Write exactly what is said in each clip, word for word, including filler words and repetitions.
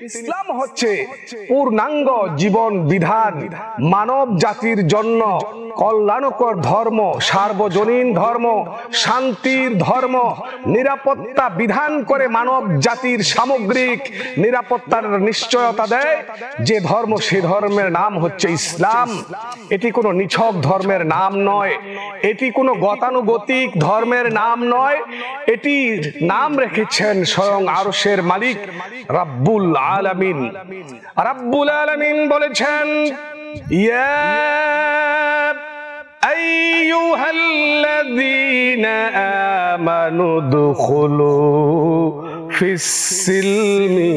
ইসলাম হচ্ছে পূর্ণাঙ্গ জীবন বিধান, মানব জাতির জন্য কল্যাণকর ধর্ম, সার্বজনীন ধর্ম, শান্তির ধর্ম, নিরাপত্তা বিধান করে মানব জাতির সামগ্রিক নিরাপত্তার নিশ্চয়তা দেয় যে ধর্ম, সে ধর্মের নাম হচ্ছে ইসলাম। এটি কোনো নিছক ধর্মের নাম নয়, এটি কোনো গতানুগতিক ধর্মের নাম নয়, এটির নাম রেখেছেন স্বয়ং আরশের মালিক রাব্বুল আলামিন। রাব্বুল আলামিন বলেছেন, ইয়া আইয়ুহাল্লাযীনা আমানু দুখুলু ফিস-সিলমি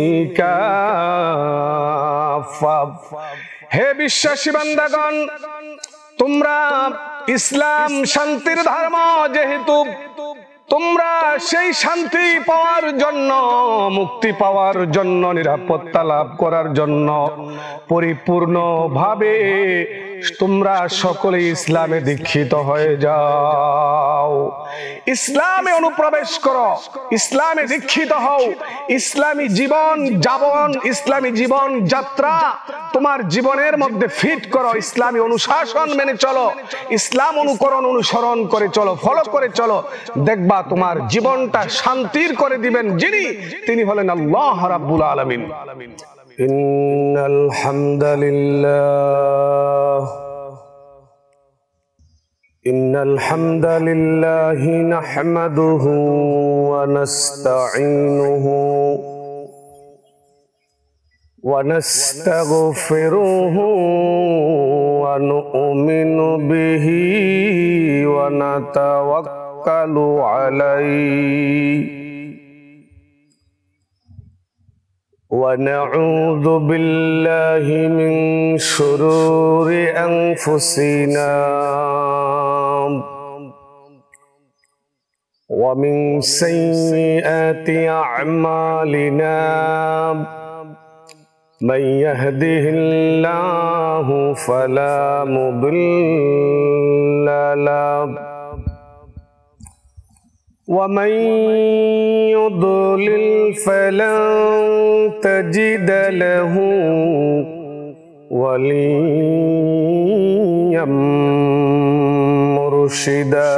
কাফা। হে বিশ্বাসী বান্দাগণ, তোমরা ইসলাম শান্তির ধর্ম, যেহেতু তোমরা সেই শান্তি পাওয়ার জন্য, মুক্তি পাওয়ার জন্য, নিরাপত্তা লাভ করার জন্য পরিপূর্ণভাবে তোমরা সকলে ইসলামে দীক্ষিত হয়ে যাও। ইসলামে অনুপ্রবেশ করো, ইসলামে দীক্ষিত হও, ইসলামী জীবন যাপন, ইসলামী জীবন যাত্রা তোমার জীবনের মধ্যে ফিট করো, ইসলামী অনুশাসন মেনে চলো, ইসলাম অনুকরণ অনুসরণ করে চলো, ফলো করে চলো, দেখবা তোমার জীবনটা শান্তির করে দিবেন যিনি, তিনি হলেন আল্লাহ রাব্বুল আলামিন। ইন্নাল হামদালিল্লাহ ইন্নাল হামদালিল্লাহি নাহমাদুহু ওয়া নাস্তাঈনুহু ওয়া নাস্তাগফিরুহু ওয়া নু'মিনু বিহি ওয়া নাতাওয়াক্কালু আলাইহি ওয়া নাউযু বিল্লাহি মিন শুরুরি আনফুসিনা ওয়া মিন সাইয়্যাতি আ'মালিনা। من يهده الله فلا مضل له ومن يضلل فلن تجد له وليا مرشدا.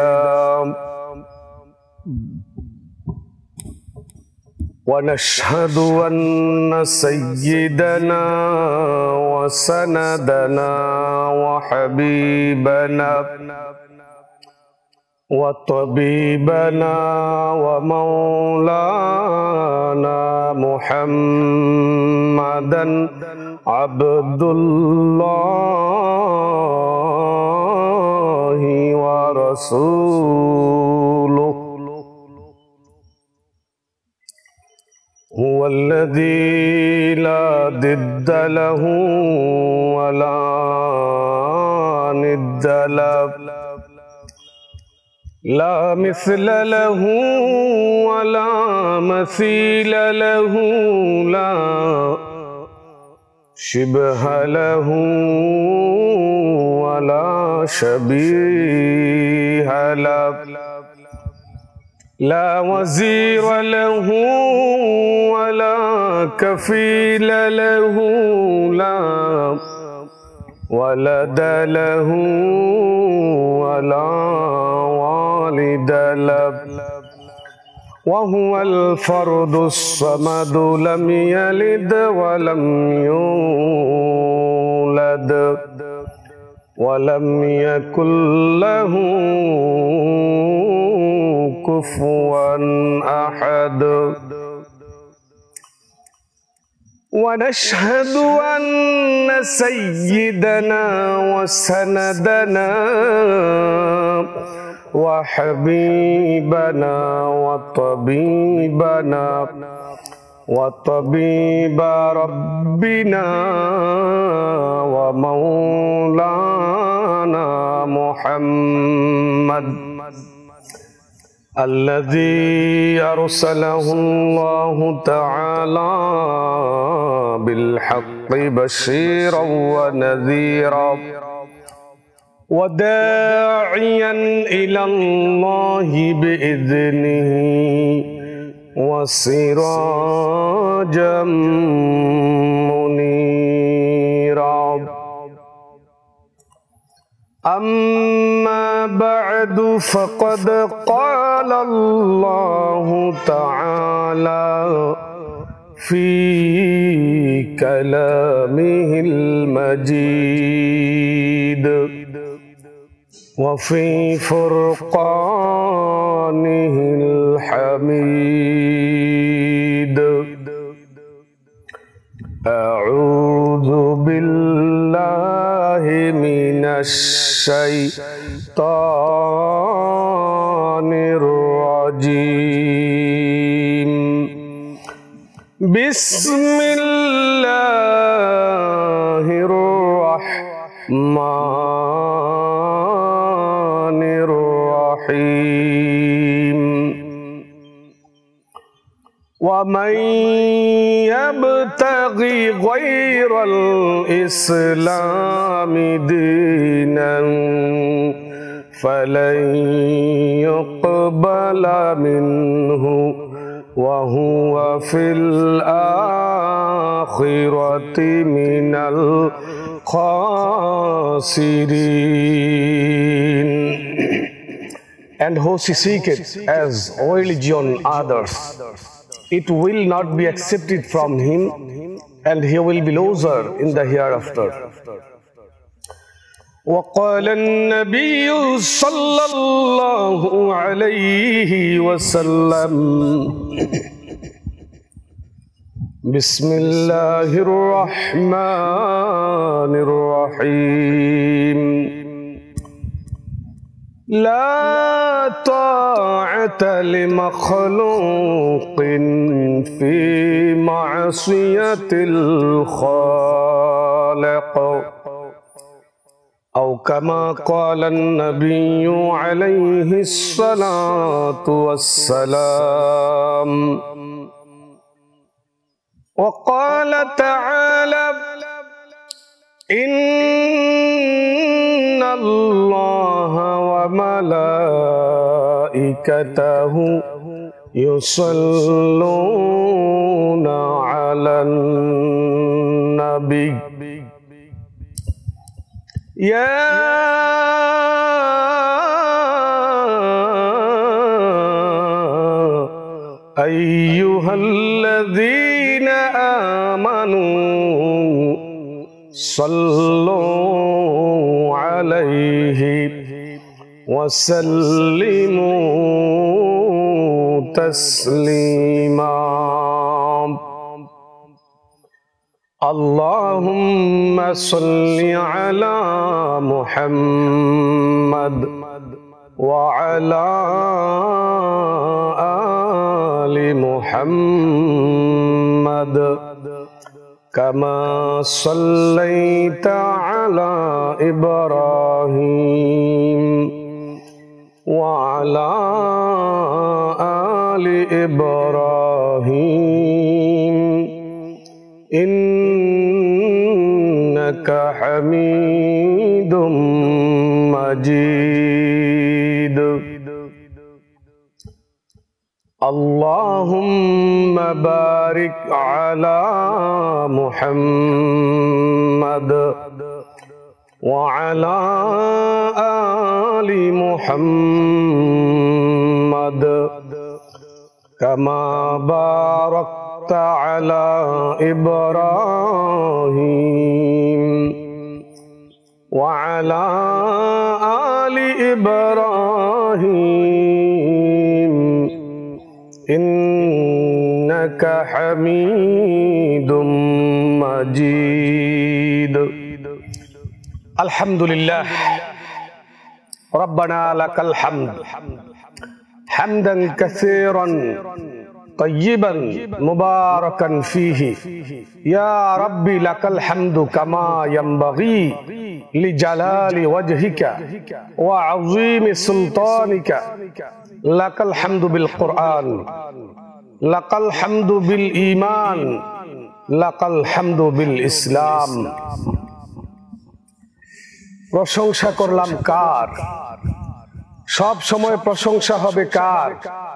ونشهد أن سيدنا وسندنا وحبيبنا وطبيبنا ومولانا محمدا عبد الله ورسوله هو الذي لا ضد له ولا ند له لا مثل له ولا مثيل له لا شبه له ولا شبيه له لا وزير له ولا كفيل له لا ولد له ولا والد له وهو الفرد الصمد لم يلد ولم يولد ولم يكن له كفوا أحد. ونشهد أن سيدنا وسندنا وحبيبنا وطبيبنا وطبيب ربنا ومولانا محمد الذي أرسله الله تعالى بالحق بشيرا ونذيرا وداعيا إلى الله بإذنه وسراجا أما بعد فقد قال الله تعالى في كلامه المجيد وفي فرقانه الحميد أعوذ بالله من الشيطان الرجيم بسم الله الرحمن الرحيم ومن يبتغي غير الإسلام دينا فلن يقبل منه وهو في الآخرة من الخاسرين. And who seeketh as religion others, it will not be accepted from him, and he will be loser in the hereafter. وقال النبي صلى الله عليه وسلم بسم الله الرحمن الرحيم لا طاعة لمخلوق في معصية الخالق أو كما قال النبي عليه الصلاة والسلام. وقال تعالى إن الله وملائكته يصلون على النبي يا أيها الذين آمنوا صلوا عليه وسلموا تسليما. اللهم صل على محمد وعلى آل محمد كما صليت على إبراهيم وعلى آل إبراهيم إنك حميد مجيد. اللهم بارك على محمد وعلى آل محمد كما باركت على إبراهيم وعلى آل إبراهيم إنك حميد مجيد. الحمد لله ربنا لك الحمد حمدا كثيرا طيبا مباركا فيه يا ربي لك الحمد كما ينبغي لجلال وجهك وعظيم سلطانك. لك الحمد بالقرآن لك الحمد بالإيمان لك الحمد بالإسلام. প্রশংসা করলাম কার? সব সময় প্রশংসা হবে কার?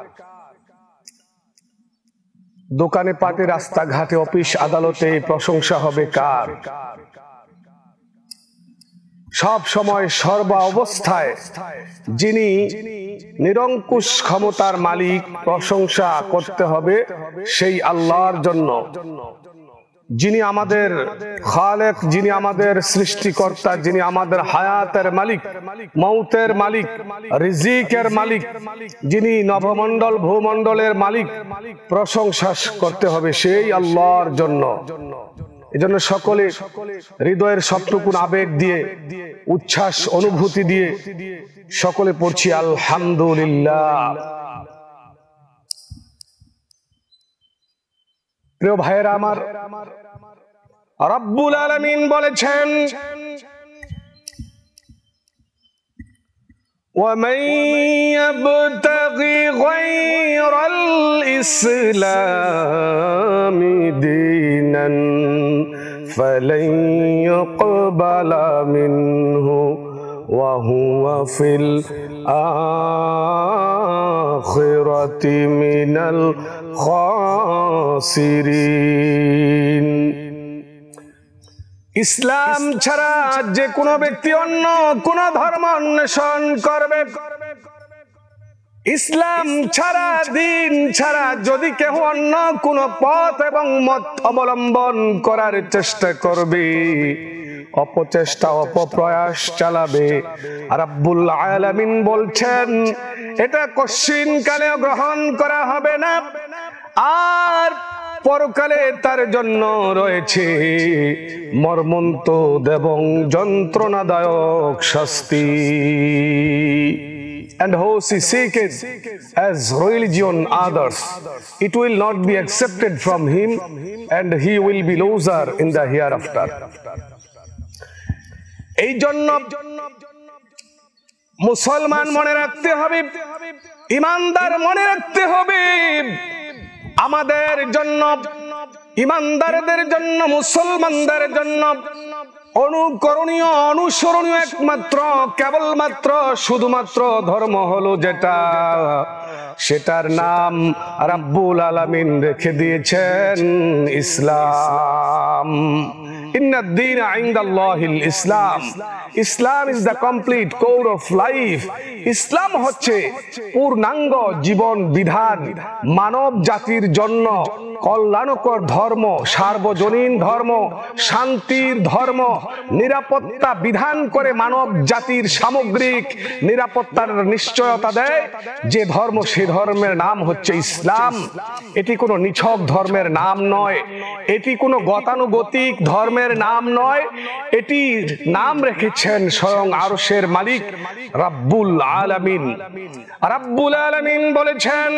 দোকানে পাটে রাস্তাঘাটে অফিস আদালতে প্রশংসা হবে কার? সব সময় সর্ব অবস্থায় যিনি নিরঙ্কুশ ক্ষমতার মালিক, প্রশংসা করতে হবে সেই আল্লাহর জন্য, যিনি আমাদের খালেক, যিনি আমাদের সৃষ্টিকর্তা, যিনি আমাদের হায়াতের মালিক, মৌতের মালিক, রিজিকের মালিক, যিনি নভমণ্ডল ভূমণ্ডলের মালিক। প্রশংসা করতে হবে সেই আল্লাহর জন্য। এজন্য সকলে হৃদয়ের সবটুকু আবেগ দিয়ে, উচ্ছ্বাস অনুভূতি দিয়ে সকলে পড়ছি আলহামদুলিল্লাহ। প্রিয় ভাইয়েরা আমার, রব্বুল আলামিন বলেছেন, وَمَن يَبْتَغِي غَيْرَ الْإِسْلَامِ دِينًا فَلَن يُقْبَلَ مِنْهُ وَهُوَ فِي الْآخِرَةِ مِنَ الْخَاسِرِينَ। ইসলাম ছাড়া যে কোনো ব্যক্তি অন্য কোন ধর্ম অন্বেষণ করবে, ইসলাম ছাড়া, দিন ছাড়া যদি কেউ অন্য কোন পথ এবং মত অবলম্বন করার চেষ্টা করবে, অপচেষ্টা অপপ্রয়াস চালাবে, রব্বুল আলামিন বলছেন এটা কশিন কালে গ্রহণ করা হবে না, আর পরকালে তার জন্য রয়েছে মর্মন্তুদ এবং যন্ত্রণাদায়ক শাস্তি। And those who seek it as religion others, it will not be accepted from him, and he will be loser in the hereafter. এই জন্য মুসলমান মনে রাখতে হবে, ইমানদার মনে রাখতে হবে, আমাদের জন্য, ইমানদারদের জন্য, মুসলমানদের জন্য অনুকরণীয়, অনুসরণীয় একমাত্র, কেবলমাত্র, শুধুমাত্র ধর্ম হলো যেটা, সেটার নাম রব্বুল আলামিন রেখে দিয়েছেন ইসলাম। ইন্নাদ দীন ইনদাল্লাহিল ইসলাম। Islam is the complete code of life. ইসলাম হচ্ছে পূর্ণাঙ্গ জীবন বিধান, মানব জাতির জন্য কল্যাণকর ধর্ম, সার্বজনীন ধর্ম, শান্তির ধর্ম, নিরাপত্তা বিধান করে মানব জাতির সামগ্রিক নিরাপত্তার নিশ্চয়তা দেয় যে ধর্ম, সে ধর্মের নাম হচ্ছে ইসলাম। এটি কোনো নিছক ধর্মের নাম নয়, এটি কোনো গতানুগতিক ধর্মের নাম নয়, এটির নাম রেখেছেন স্বয়ং আরশের মালিক রব্বুল আলামিন। রব্বুল আলামিন বলেছেন,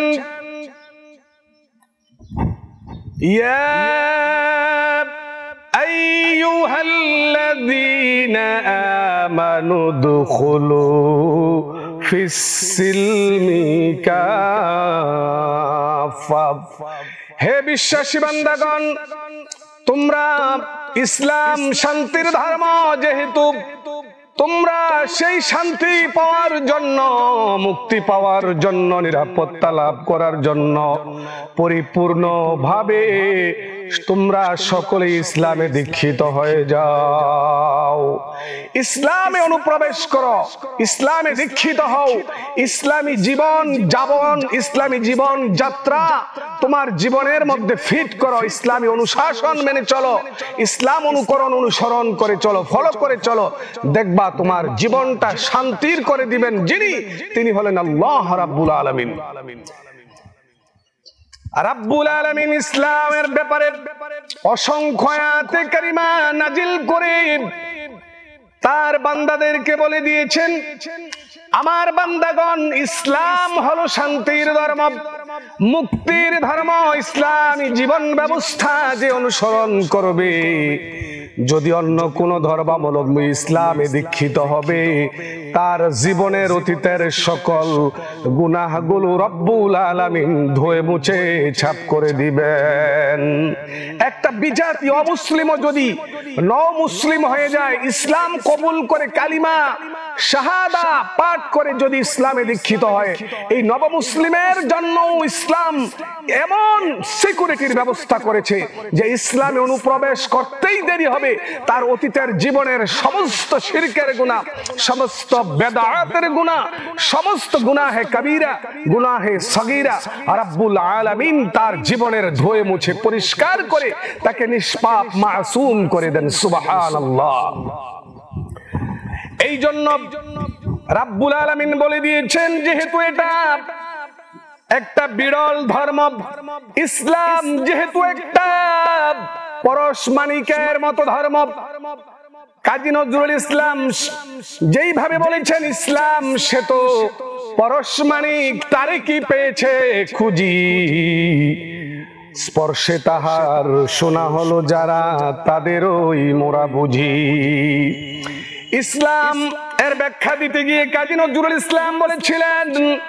ইয়া আইয়ুহাল্লাযীনা আমানু দুখুলু ফিস-সিলমি কাফা। হে বিশ্বাসী বান্দাগণ, তোমরা ইসলাম শান্তির ধর্ম, যেহেতু তোমরা সেই শান্তি পাওয়ার জন্য, মুক্তি পাওয়ার জন্য, নিরাপত্তা লাভ করার জন্য পরিপূর্ণভাবে তোমরা সকলে ইসলামে দীক্ষিত হয়ে যাও, ইসলামে অনুপ্রবেশ করো, ইসলামে দীক্ষিত হও, ইসলামী জীবন যাপন, ইসলামী জীবন যাত্রা তোমার জীবনের মধ্যে ফিট করো, ইসলামী অনুশাসন মেনে চলো, ইসলাম অনুকরণ অনুসরণ করে চলো, ফলো করে চলো, দেখবা তোমার জীবনটা শান্তির করে দিবেন যিনি, তিনি হলেন আল্লাহ রাব্বুল আলামিন। রাব্বুল আলামিন ইসলামের ব্যাপারে অসংখ্য আয়াতে কারিমা নাজিল করে তার বান্দাদেরকে বলে দিয়েছেন, আমার বান্দাগণ, ইসলাম হলো শান্তির ধর্ম, মুক্তির ধর্ম। ইসলামী জীবন ব্যবস্থা যে অনুসরণ করবে, যদি অন্য কোন ধর্মাবলম্বী ইসলামে দীক্ষিত হবে, তার জীবনের অতীতের সকল গুনাহগুলো রব্বুল আলামিন ধুয়ে মুছে ছাপ করে দিবেন। একটা বিজাতি অমুসলিমও যদি নও মুসলিম হয়ে যায়, ইসলাম কবুল করে কালিমা শাহাদা পাঠ করে যদি ইসলামে দীক্ষিত হয়, এই নবমুসলিমের জন্য ইসলাম এমন সিকিউরিটির ব্যবস্থা করেছে যে ইসলামে অনুপ্রবেশ করতেই দেরি হবে হবে তার অতীতের জীবনের সমস্ত শিরকের গুনাহ, সমস্ত বেদাতের গুনাহ, সমস্ত গুনাহে কবিরা, গুনাহে সগীরা রব্বুল আলামিন তার জীবনের ধুয়ে মুছে পরিষ্কার করে তাকে নিষ্পাপ মাসুম করে দেন। সুবহানাল্লাহ। এই জন্য রব্বুল আলামিন বলে দিয়েছেন, যেহেতু এটা একটা বিরল ধর্ম, ইসলাম যেহেতু একটা পরশমাণিকের মতো ধর্ম, কাজী নজরুল ইসলাম যেইভাবে বলেছেন ইসলাম সে তো পরশমাণিক, তারে কি পেয়েছে খুঁজি, স্পর্শে তাহার শোনা হলো যারা তাদেরই মোরা বুঝি। ইসলাম এর ব্যাখ্যা দিতে গিয়ে কাজী নজরুল ইসলাম বলেছিলেন,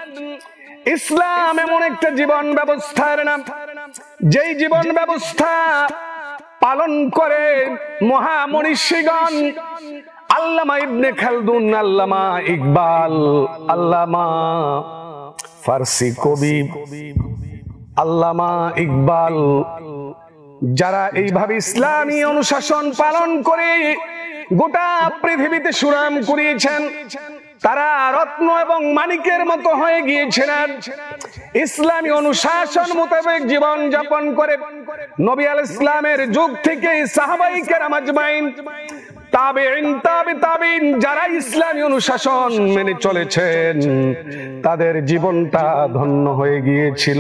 ইসলাম এমন একটা জীবন ব্যবস্থার নাম, যেই জীবন ব্যবস্থা পালন করে মহামনীষীগণ, আল্লামা ইবনে খালদুন, আল্লামা ইকবাল, আল্লামা ফার্সি কবি আল্লামা ইকবাল, যারা এইভাবে ইসলামী অনুশাসন পালন করে গোটা পৃথিবীতে সুনাম কুড়িয়েছেন, তারা রত্ন এবং মানিকের মতো হয়ে গিয়েছিলেন। ইসলামী অনুশাসন মোতাবেক জীবন যাপন করে নবী আলাইহিস সালামের যুগ থেকে সাহাবায়ে কেরাম আজমাইন, তাবেঈন, তাবে তাবেঈন, যারা ইসলামী অনুশাসন মেনে চলেছেন তাদের জীবনটা ধন্য হয়ে গিয়েছিল।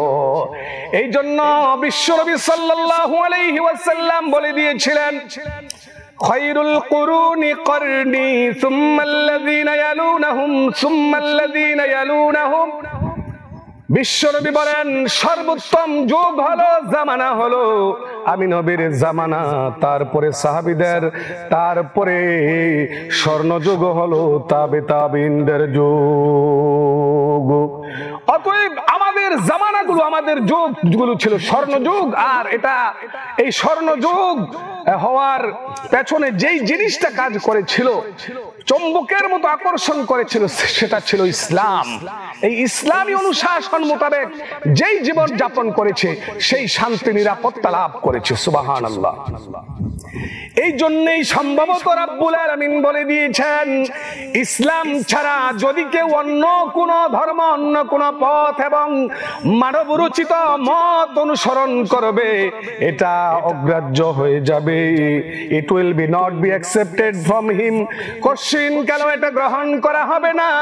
এই জন্য বিশ্বনবী সাল্লাল্লাহু আলাইহি ওয়াসাল্লাম বলে দিয়েছিলেন, খায়রুল কুরুনি করনি সুম্মাল্লাযীনা ইয়ালুনাহুম সুম্মাল্লাযীনা ইয়ালুনাহুম। বিশ্বনবী বলেন, সর্বোত্তম যুগ হলো, জামানা হলো আমি নবীর জামানা, তারপরে সাহাবীদের, তারপরে স্বর্ণযুগ হলো তাবে তাবেঈনদের যুগ। অতএব আমাদের জামানাগুলো, আমাদের যুগগুলো ছিল স্বর্ণযুগ। আর এটা এই স্বর্ণযুগ হওয়ার পেছনে যেই জিনিসটা কাজ করেছিল, চুম্বকের মতো আকর্ষণ করেছিল, সেটা ছিল ইসলাম। এই ইসলামী অনুশাসন মোতাবেক যেই জীবন যাপন করেছে সেই শান্তি নিরাপত্তা লাভ করেছে। সুবহানাল্লাহ। এই জন্যই সম্ভবত রব্বুল আলামিন বলে দিয়েছেন, ইসলাম ছাড়া যদি কেউ অন্য কোন ধর্ম, অন্য কোন পথ এবং মানব রচিত মত অনুসরণ করবে, এটা অগ্রাহ্য হয়ে যাবে। It will be not be accepted from him. Question কেন এটা গ্রহণ করা হবে না।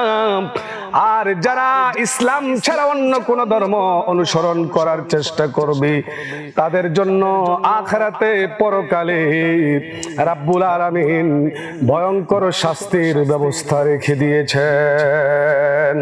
আর যারা ইসলাম ছাড়া অন্য কোন ধর্ম অনুসরণ করার চেষ্টা করবে, তাদের জন্য আখিরাতে পরকালে রব্বুল আলামিন ভয়ঙ্কর শাস্তির ব্যবস্থা রেখে দিয়েছেন।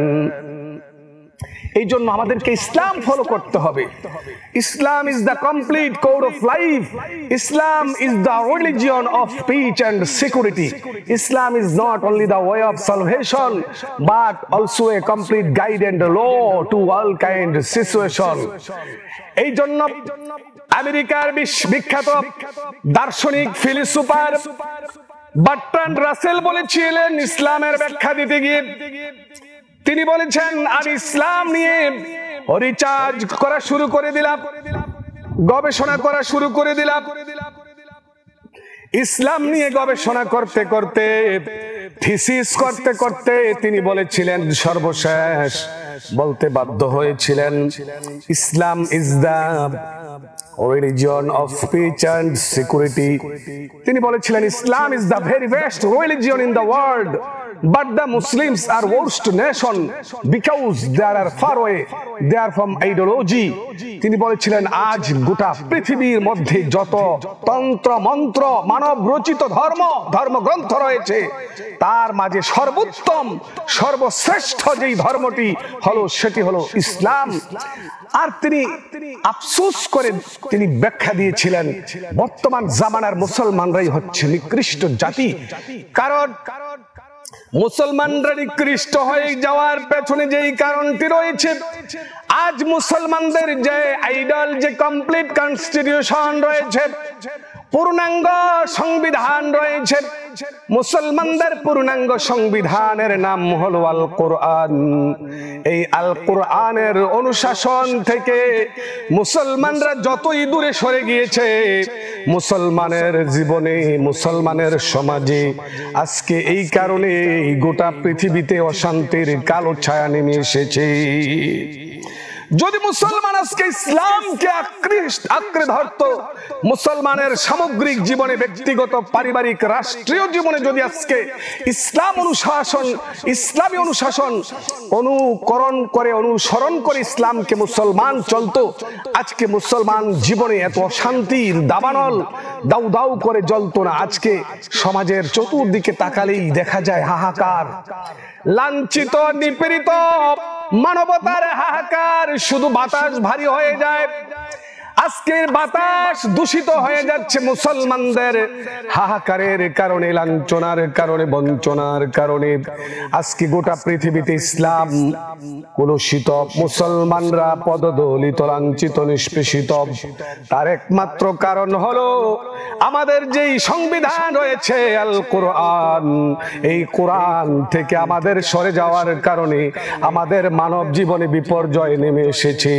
এই জন্য আমাদেরকে ইসলাম ফলো করতে হবে। Islam is the complete code of life. Islam is the religion of peace and security. Islam is not only the way of salvation but also a complete guide and law to all kind situation. এই জন্য আমেরিকার বিখ্যাত দার্শনিক philosopher Bertrand Rasel বলেছিলেন ইসলামের ব্যাখ্যা দিতে গিয়ে, তিনি বলেছেন, আমি ইসলাম নিয়ে রিসার্চ করা শুরু করে দিলাম, গবেষণা করা শুরু করে দিলাম। ইসলাম নিয়ে গবেষণা করতে করতে, থিসিস করতে করতে তিনি বলেছিলেন, সর্বশেষ বলতে বাধ্য হয়েছিলেন, Islam is the religion of peace and security. তিনি বলেছিলেন, ইসলাম is the very best religion in the world, but the Muslims are worst nation because they are far away, they are from ideology. তিনি বলেছিলেন, আজ গোটা পৃথিবীর মধ্যে যত তন্ত্র মন্ত্র মানব রচিত ধর্ম ধর্মগ্রন্থ রয়েছে, তার মাঝে সর্বোত্তম সর্বশ্রেষ্ঠ যেই ধর্মটি হলো সেটি হলো ইসলাম। আর তিনি আফসোস করে তিনি ব্যাখ্যা দিয়েছিলেন, বর্তমান জামানার মুসলমানরাই হচ্ছে নিকৃষ্ট জাতি। কারণ মুসলমানরা নিকৃষ্ট হয়ে যাওয়ার পেছনে যেই কারণটি রয়েছে, আজ মুসলমানদের যে আইডল, যে কমপ্লিট কনস্টিটিউশন রয়েছে, পূর্ণাঙ্গ সংবিধান রয়েছে, মুসলমানদের পূর্ণাঙ্গ সংবিধানের নাম হলো আল কোরআন। এই আল কোরআনের অনুশাসন থেকে মুসলমানরা যতই দূরে সরে গিয়েছে, মুসলমানের জীবনে, মুসলমানের সমাজে আজকে এই কারণে গোটা পৃথিবীতে অশান্তির কালো ছায়া নেমে এসেছে। যদি মুসলমান আজকে ইসলামকে আঁকড়ে ধরতো, মুসলমানের সামগ্রিক জীবনে, ব্যক্তিগত, পারিবারিক, রাষ্ট্রীয় জীবনে যদি আজকে ইসলাম অনুশাসন, ইসলামী অনুশাসন অনুকরণ করে, অনুসরণ করে ইসলামকে মুসলমান চলতো, আজকে মুসলমান জীবনে এত অশান্তির দাবানল দাউ দাউ করে জ্বলতো না। আজকে সমাজের চতুর্দিকে তাকালেই দেখা যায় হাহাকার, লাঞ্ছিত, নিপীড়িত মানবতার হাহাকার। শুধু বাতাস ভারী হয়ে যায়, আজকের বাতাস দূষিত হয়ে যাচ্ছে মুসলমানদের হাহাকারের কারণে, লাঞ্ছনার কারণে, বঞ্চনার কারণে। আজকে গোটা পৃথিবীতে ইসলাম কলুষিত, মুসলমানরা পদদলিত, লাঞ্ছিত, নিষ্পেষিত। তার একমাত্র কারণ হলো আমাদের যেই সংবিধান রয়েছে আল কোরআন, এই কোরআন থেকে আমাদের সরে যাওয়ার কারণে আমাদের মানব জীবনে বিপর্যয় নেমে এসেছে।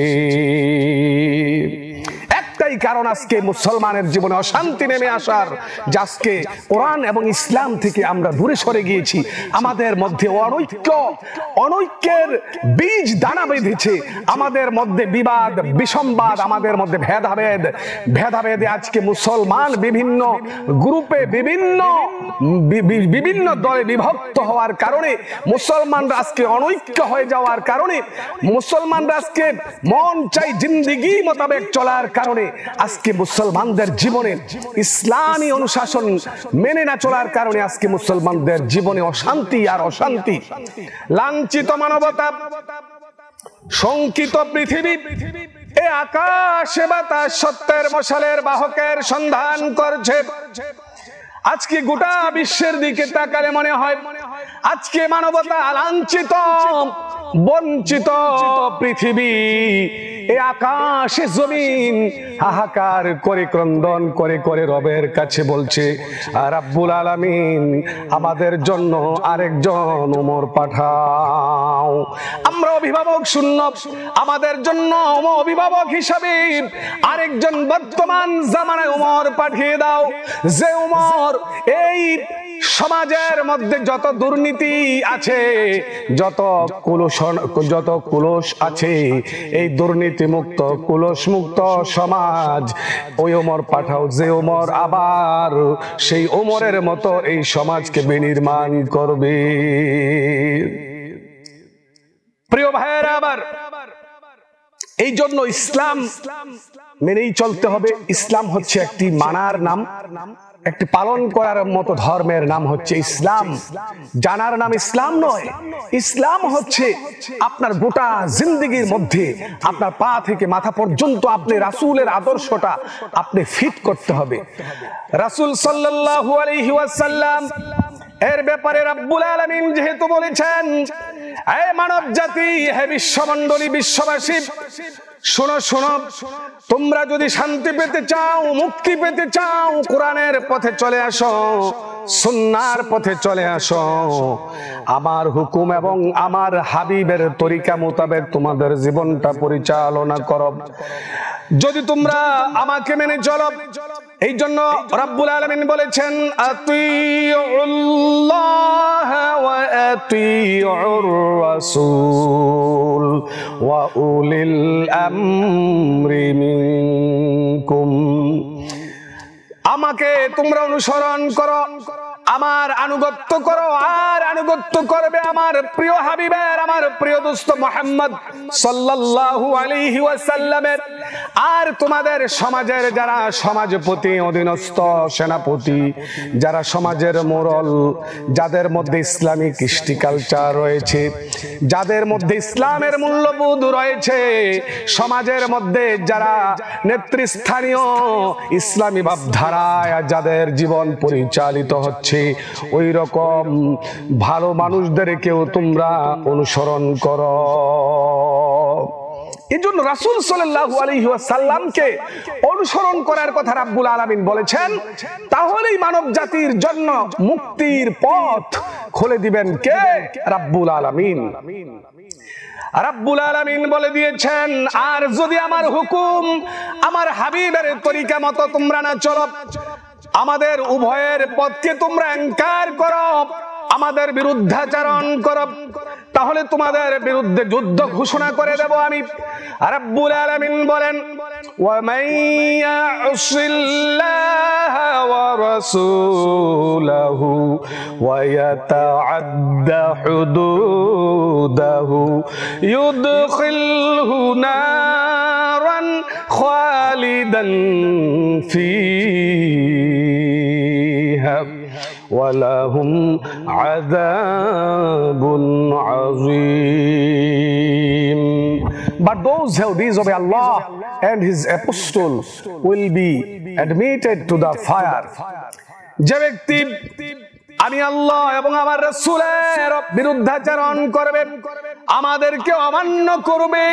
একটাই কারণ আজকে মুসলমানের জীবনে অশান্তি নেমে আসার, যে আজকে কোরআন এবং ইসলাম থেকে আমরা দূরে সরে গিয়েছি। আমাদের মধ্যে অনৈক্য, অনৈক্যের বীজ দানা বেঁধেছে, আমাদের মধ্যে বিবাদ, বিসম্বাদ, আমাদের মধ্যে ভেদাভেদ, ভেদাভেদে আজকে মুসলমান বিভিন্ন গ্রুপে, বিভিন্ন বিভিন্ন দলে বিভক্ত হওয়ার কারণে, মুসলমানরা আজকে অনৈক্য হয়ে যাওয়ার কারণে, মুসলমানরা আজকে মন চাই জিন্দিগি মোতাবেক চলার কারণে আজকে মুসলমানদের জীবনে ইসলামী অনুশাসন মেনে না চলার কারণে আজকে মুসলমানদের জীবনে অশান্তি আর অশান্তি, লাঞ্ছিত মানবতা, শঙ্কিত পৃথিবী। এ আকাশে বাতাস সত্যের মশালের বাহকের সন্ধান করছে। আজকে গোটা বিশ্বের দিকে তাকালে মনে হয় আজকে মানবতা লাঞ্ছিত, বঞ্চিত পৃথিবী। এই আকাশে জমিন হাহাকার করে, ক্রন্দন করে করে রবের কাছে বলছে, রাব্বুল আলামিন আমাদের জন্য আরেকজন ওমর পাঠাও। আমরা অভিভাবক শূন্য, আমাদের জন্য অভিভাবক হিসাবে আরেকজন বর্তমান জামানায় ওমর পাঠিয়ে দাও, যে ওমর এই সমাজের মধ্যে যত দুর্নীতি আছে, যত কুলস যত কুলস আছে, এই দুর্নীতি মুক্ত, কুলস মুক্ত সমাজ ওই ওমর পাঠাও, যে ওমর আবার সেই ওমরের মতো এই সমাজকে বিনির্মাণ করবে। প্রিয় ভাইয়েরা, আবার এই জন্য ইসলাম মেনেই চলতে হবে। ইসলাম হচ্ছে একটি মানার নাম, একটি পালন করার মতো ধর্মের নাম হচ্ছে ইসলাম। জানার নাম ইসলাম নয়। ইসলাম হচ্ছে আপনার গোটা জিন্দেগির মধ্যে আপনার পা থেকে মাথা পর্যন্ত আপনি রাসূলের আদর্শটা আপনি ফিট করতে হবে। রাসূল সাল্লাল্লাহু আলাইহি ওয়াসাল্লাম এর ব্যাপারে রাব্বুল আলামিন যেহেতু বলেছেন, হে মানব জাতি, হে বিশ্বমণ্ডলী, বিশ্ববাসী, শোনো শোনো, তোমরা যদি শান্তি পেতে চাও, মুক্তি পেতে চাও, কোরআনের পথে চলে আসো, সুন্নাহর পথে চলে আসো, আমার হুকুম এবং আমার হাবিবের তরিকা মোতাবেক তোমাদের জীবনটা পরিচালনা করো। যদি তোমরা আমাকে মেনে চলো, এই জন্য রাব্বুল আলামিন বলেছেন, আতিউল্লাহ ওয়া আতিউর রাসূল ওয়া উলিল আমরি মিনকুম। আমাকে তোমরা অনুসরণ করো, আমার আনুগত্য করো, আর আনুগত্য করবে আমার প্রিয় হাবিবের, আমার প্রিয় দোস্ত মুহাম্মদ সাল্লাল্লাহু আলাইহি ওয়াসাল্লামের। আর তোমাদের সমাজের যারা সমাজপতি, অধীনস্থ, সেনাপতি, যারা সমাজের মোড়ল, যাদের মধ্যে ইসলামিক কৃষ্টি কালচার রয়েছে, যাদের মধ্যে ইসলামের মূল্যবোধ রয়েছে, সমাজের মধ্যে যারা নেতৃস্থানীয় ইসলামী ভাবধারায় যাদের জীবন পরিচালিত হচ্ছে, ওই রকম ভালো মানুষদেরকেও তোমরা অনুসরণ করো। এজন্য রাসূল সাল্লাল্লাহু আলাইহি ওয়াসাল্লামকে অনুসরণ করার কথা রাব্বুল আলামিন বলেছেন। তাহলেই মানব জাতির জন্য মুক্তির পথ খুলে দিবেন কে? রাব্বুল আলামিন। রাব্বুল আলামিন বলে দিয়েছেন, আর যদি আমার হুকুম আমার হাবিবের তরিকা মতো তোমরা না চলো, আমাদের উভয়ের পথকে তোমরা ইনকার করো, আমাদের বিরুদ্ধাচরণ করো, তাহলে তোমাদের বিরুদ্ধে যুদ্ধ ঘোষণা করে দেব আমি। রাব্বুল আলামিন বলেন, ওয়া মান ইয়াসিল্লাহা ওয়া রাসূলাহু ওয়া ইয়াতাআদ্দা হুদুদাহু ইউদখিলহু নারান খালিদান ফিহা ওয়ালাহুম আযাবুন আযীম। But those who disobey Allah and His apostle will be admitted to the fire. যে ব্যক্তি আমি আল্লাহ এবং আমার রাসূলের বিরুদ্ধাচরণ করবে, আমাদেরকে অমান্য করবে,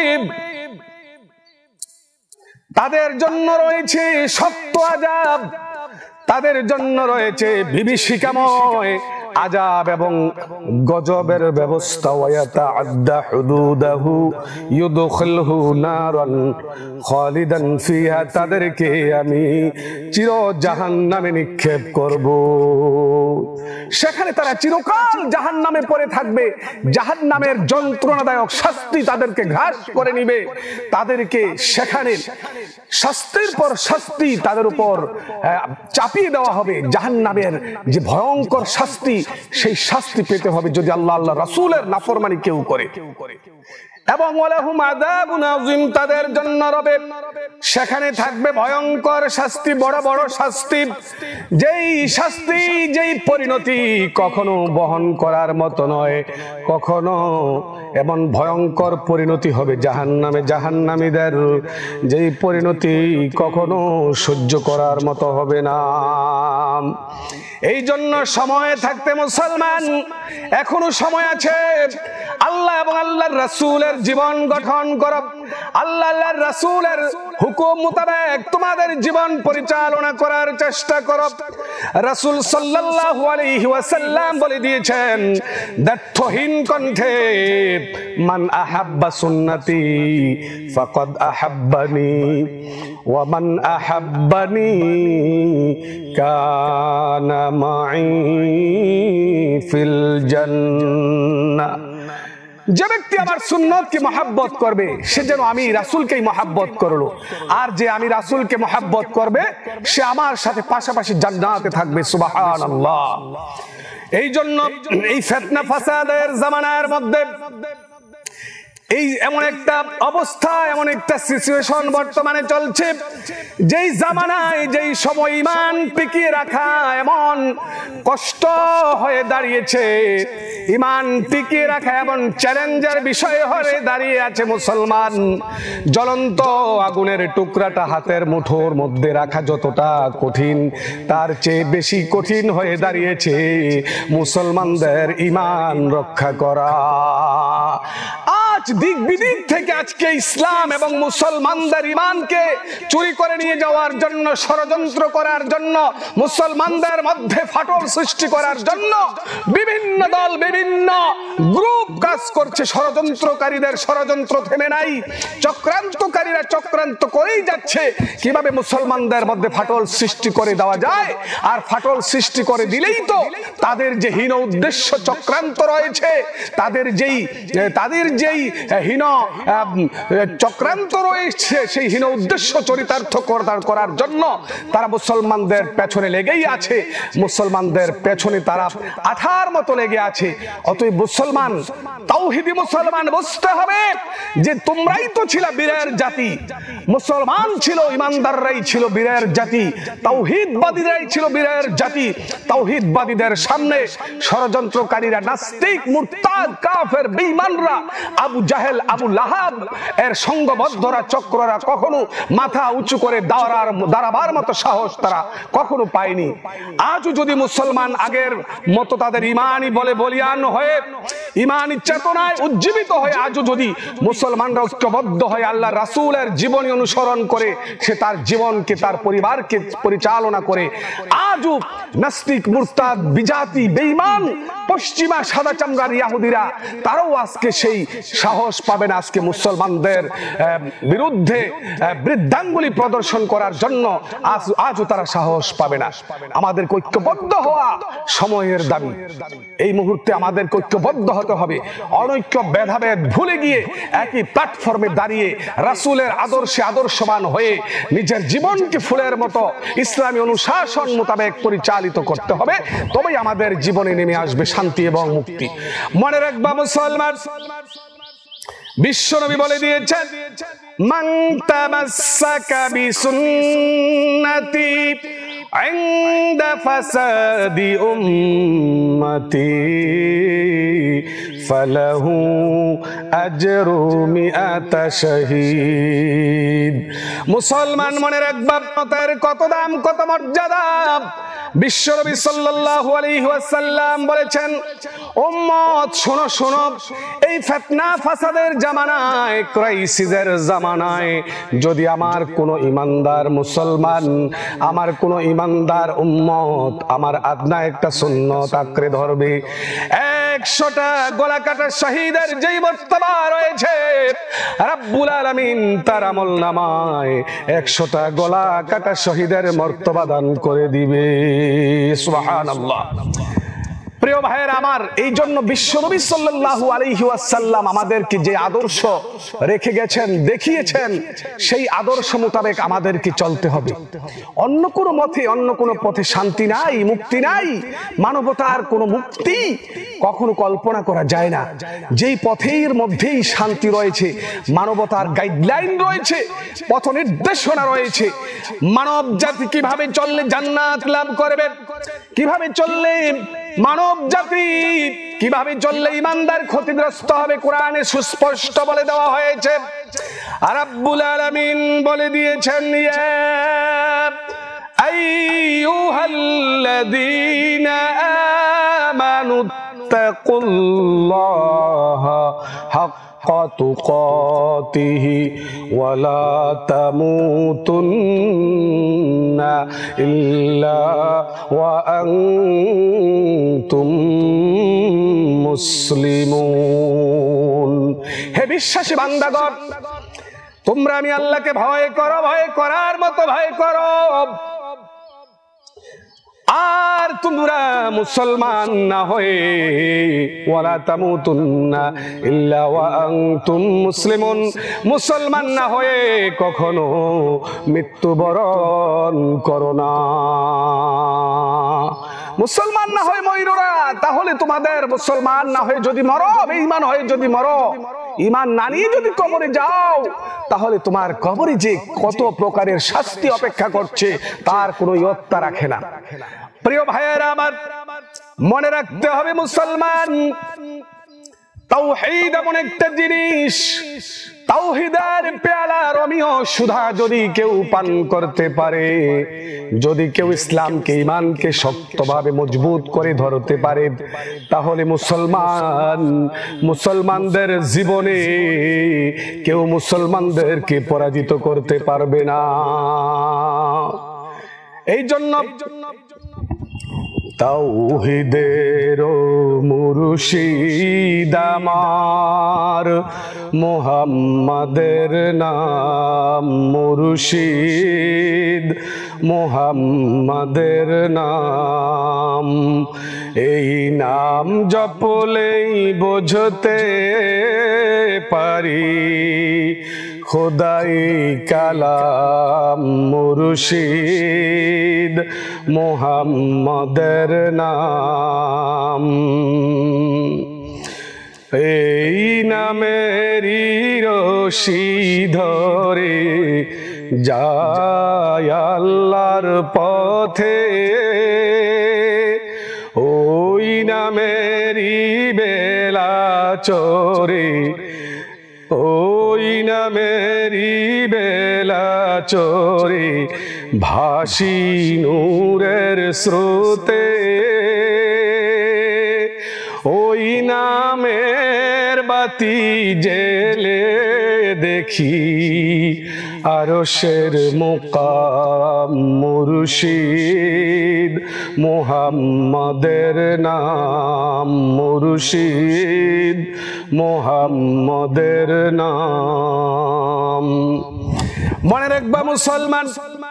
তাদের জন্য রয়েছে শক্ত আযাব, তাদের জন্য রয়েছে বিভীষিকাময় আযাব এবং গজবের ব্যবস্থা। ওয়ায়াতাআদ্দা হুদুদাহু ইউদখিলহু নারান খালিদান ফিহা, তাদেরকে আমি চির জাহান্নামে নিক্ষেপ করব, সেখানে তারা চিরকাল জাহান্নামে পড়ে থাকবে, জাহান্নামের যন্ত্রণাদায়ক শাস্তি তাদেরকে গ্রাস করে নিবে, তাদেরকে সেখানে শাস্তির পর শাস্তি তাদের উপর চাপিয়ে দেওয়া হবে, জাহান্নামের যে ভয়ঙ্কর শাস্তি সেই শাস্তি পেতে হবে যদি আল্লাহ আল্লাহ রাসূলের নাফরমানি কেউ করে। এবং ওয়ালাহুম আযাবুন আযীম, তাদের জন্য রবে সেখানে থাকবে ভয়ঙ্কর শাস্তি, বড় বড় শাস্তি, যেই শাস্তি যেই পরিণতি কখনো বহন করার মতো নয়, কখনো এমন ভয়ঙ্কর পরিণতি হবে জাহান্নামে জাহান্নামীদের, যেই পরিণতি কখনো সহ্য করার মতো হবে না। এই জন্য সময় থাকতে মুসলমান, এখনো সময় আছে, আল্লাহ এবং আল্লাহর রাসূলের জীবন গঠন করো, আল্লাহ আল্লাহর রাসূলের হুকুম মোতাবেক তোমাদের জীবন পরিচালনা করার চেষ্টা করো। রাসূল সাল্লাল্লাহু আলাইহি ওয়াসাল্লাম বলে দিয়েছেন দ্ব্যর্থহীন কণ্ঠে, মান আহাব্বা সুন্নতি ফাকাদ আহাব্বানি ওয়া মান আহাব্বানি কানা মাই ফিল জান্নাহ। যে ব্যক্তি আমার সুন্নতকে মহব্বত করবে সে যেন আমি রাসূলকেই মহব্বত করলো, আর যে আমি রাসূলকে মহব্বত করবে সে আমার সাথে পাশাপাশি জান্নাতে থাকবে। সুবহানাল্লাহ। এই জন্য এই ফিতনা ফাসাদের জামানার মধ্যে এই এমন একটা অবস্থা, এমন একটা সিচুয়েশন বর্তমানে চলছে, যেই জামানায় যেই সময় ঈমান টিকিয়ে রাখা এমন কষ্ট হয়ে দাঁড়িয়েছে, ঈমান টিকিয়ে রাখা এমন চ্যালেঞ্জের বিষয় হয়ে দাঁড়িয়ে আছে। মুসলমান জ্বলন্ত আগুনের টুকরাটা হাতের মুঠোর মধ্যে রাখা যতটা কঠিন, তার চেয়ে বেশি কঠিন হয়ে দাঁড়িয়েছে মুসলমানদের ঈমান রক্ষা করা। আজ দিক বিদিক থেকে আজকে ইসলাম এবং মুসলমানদের ঈমানকে চুরি করে নিয়ে যাওয়ার জন্য, ষড়যন্ত্র করার জন্য, মুসলমানদের মধ্যে ফাটল সৃষ্টি করার জন্য বিভিন্ন দল বিভিন্ন গ্রুপ কাজ করছে। ষড়যন্ত্রকারীদের ষড়যন্ত্র থেমে নাই, চক্রান্তকারীরা চক্রান্ত করেই যাচ্ছে কিভাবে মুসলমানদের মধ্যে ফাটল সৃষ্টি করে দেওয়া যায়। আর ফাটল সৃষ্টি করে দিলেই তো তাদের যে হীন উদ্দেশ্য চক্রান্ত রয়েছে, তাদের যেই তাদের যেই হীন চক্রান্ত রয়েছে, সেই হীন উদ্দেশ্য চরিতার্থ করার জন্য তারা মুসলমানদের পেছনে লেগেই আছে, মুসলমানদের পেছনে তারা আঠার মতো লেগে আছে। অতএব মুসলমান, তাওহীদি মুসলমান বুঝতে হবে যে তোমরাই তো ছিল বীরের জাতি, মুসলমান ছিল, ইমানদাররাই ছিল বীরের জাতি, তাওহীদবাদীরাই ছিল বীরের জাতি। তাওহীদবাদীদের সামনে ষড়যন্ত্রকারীরা, নাস্তিক, মুরতাদ, কাফের, বেঈমানরা, আবু জাহেল, আবু লাহাব এর সংঘবদ্ধরা, চক্ররা কখনো মাথা উঁচু করে দাঁড়ার দাঁড়াবার মতো সাহস তারা কখনো পায়নি। আজও যদি মুসলমান আগের মতো তাদের ঈমানই বলে বলিয়ান হয়ে ঈমান চেতনায় উজ্জীবিত হয়ে আজও যদি মুসলমানরা ঐক্যবদ্ধ হয়ে আল্লাহ রাসূলের জীবনী অনুসরণ করে, সে তার জীবনকে তার পরিবারকে পরিচালনা করে, আজও নাস্তিক মুরতাদ বিজাতি বেঈমান পশ্চিমা সাদা চামড়ার ইহুদিরা তারাও আজকে সেই সাহস পাবে না আজকে মুসলমানদের বিরুদ্ধে বৃদ্ধাঙ্গুলি প্রদর্শন করার জন্য। আজ আজও তারা সাহস পাবে না। আমাদের ঐক্যবদ্ধ হওয়া সময়ের দাবি। এই মুহূর্তে আমাদের ঐক্যবদ্ধ হতে হবে। অনৈক্য ভেদাভেদ ভুলে গিয়ে একই প্ল্যাটফর্মে দাঁড়িয়ে রাসূলের আদর্শে আদর্শবান হয়ে নিজের জীবনকে ফুলের মতো ইসলামী অনুশাসন মোতাবেক পরিচালিত করতে হবে। তবেই আমাদের জীবনে নেমে আসবে শান্তি এবং মুক্তি। মনে রাখবা মুসলমান, বিশ্বনবী বলে দিয়েছেন, মান তামাসসাকা বিসুন্নতি ইনদা ফাসাদি উম্মতি ফালাহু আজরু মিআতা শাহীদ। মুসলমান মনে রাখবা তার কত দাম, কত মর্যাদা। বিশ্বনবী সাল্লাল্লাহু আলাইহি ওয়াসাল্লাম বলেছেন, উম্মত শোনো শোনো, এই ফিতনা ফাসাদের জামানায়, ক্রাইসিসের জামানায় যদি আমার কোন ইমানদার মুসলমান, আমার কোন ইমানদার উম্মত আমার আদনা একটা সুন্নত আঁকড়ে ধরবে, একশোটা গলা কাটা শহীদের যেই মর্তবা রয়েছে রাব্বুল আলামিন তার আমলনামায় একশোটা গলা কাটা শহীদের মর্তবা দান করে দিবে। সুবহানাল্লাহ। প্রিয় ভাইয়েরা আমার, এই জন্য বিশ্বনবী সাল্লাল্লাহু আলাইহি ওয়াসাল্লাম আমাদেরকে যে আদর্শ রেখে গেছেন, দেখিয়েছেন, সেই আদর্শ মোতাবেক আমাদেরকে চলতে হবে। অন্য কোনো মতে, অন্য কোনো পথে শান্তি নাই, মুক্তি নাই। মানবতার কোনো মুক্তি কখনো কল্পনা করা যায় না। যেই পথের মধ্যেই শান্তি রয়েছে, মানবতার গাইডলাইন রয়েছে, পথ নির্দেশনা রয়েছে, মানব জাতি কিভাবে চললে জান্নাত লাভ করবে, কিভাবে চললে মানব জাতি, কিভাবে চললে ইমানদার ক্ষতিগ্রস্ত হবে, কোরআনে সুস্পষ্ট বলে দেওয়া হয়েছে। আর রাব্বুল আলামিন বলে দিয়েছেন, ইয়া আইয়ুহাল্লাযীনা আমানু তাকুল্লাহা হাক্কা তুকাতিহি ওয়া লা তামুতুন্না ইল্লা ওয়া আনতুম মুসলিমুন। হে বিশ্বাসী বান্দাগণ, তোমরা আমি আল্লাহকে ভয় করো, ভয় করার মতো ভয় করো, আর তোমরা মুসলমান না হয়ে ওয়ালা তামুতুন্না ইল্লা ওয়া আনতুম মুসলিমুন, মুসলমান না হয়ে কখনো মৃত্যুবরণ করো না। মুসলমান না হয়ে মরো না, তাহলে তোমাদের মুসলমান না হয়ে যদি মরো, বেঈমান হয়ে যদি মরো, ঈমান না নিয়ে যদি কবরে যাও, তাহলে তোমার কবরে যে কত প্রকারের শাস্তি অপেক্ষা করছে তার কোনো ইয়ত্তা রাখে না। প্রিয় ভাইয়েরা আমার, মনে রাখতে হবে মুসলমান, তাওহীদ এমন একটা জিনিস, তাওহীদের পেয়ালা রমিও সুধা যদি কেউ পান করতে পারে, যদি কেউ ইসলামকে, ঈমানকে শক্তভাবে মজবুত করে ধরতে পারে, তাহলে মুসলমান, মুসলমানদের জীবনে কেউ মুসলমানদেরকে পরাজিত করতে পারবে না। এই জন্য তাওহীদের মুর্শিদ আমার, মুহাম্মাদের নাম মুর্শিদ, মুহাম্মাদের নাম, এই নাম জপলেই বুঝতে পারি খোদাই কালাম মুর্শিদ, মুহাম্মাদের নাম। এই নামেরই রশি ধরে যায় আল্লাহর পথে, ওই নামেরই বেলা চরে, ওই নামেরই বেলা চরে ভাসি নূরের স্রোতে, ওই নামে বাতি জেলে দেখি আরশের মুকাম মুর্শিদ মুহাম্মাদের নাম মুর্শিদ মুহাম্মাদের নাম। মনে রাখবা মুসলমান,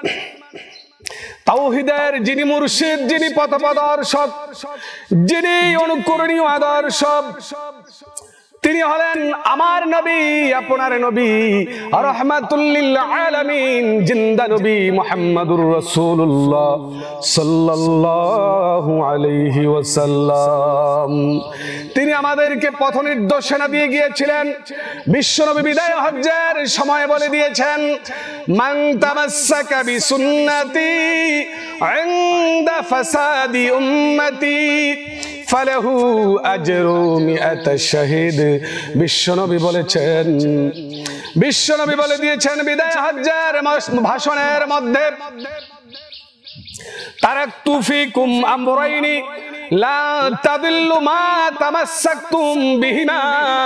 তাওহীদের যিনি মুর্শিদ, যিনি পথপ্রদর্শক, যিনি অনুকরণীয় আদর্শ, তিনি হলেন আমার নবী, আপনার নবী, রাহমাতুল লিল আলামিন, জিন্দা নবী মুহাম্মদুর রাসূলুল্লাহ সাল্লাল্লাহু আলাইহি ওয়াসাল্লাম। তিনি আমাদেরকে পথ নির্দেশনা দিয়ে গিয়েছিলেন। বিশ্বনবী বিদায় হজ্জের সময় বলে দিয়েছেন, মান তামাসসাকা বিসুন্নতি ইনদা ফাসাদি উম্মতি ফালাহু আজরু মিআত শাহিদ। বিশ্বনবী বলেছেন, বিশ্বনবী বলে দিয়েছেন বিদায় হজ্জের ভাষণের মধ্যে, তারাকতু ফিকুম আমরাইনি লা তাদিল্লু মা তামাসসাকতুম বিহিমা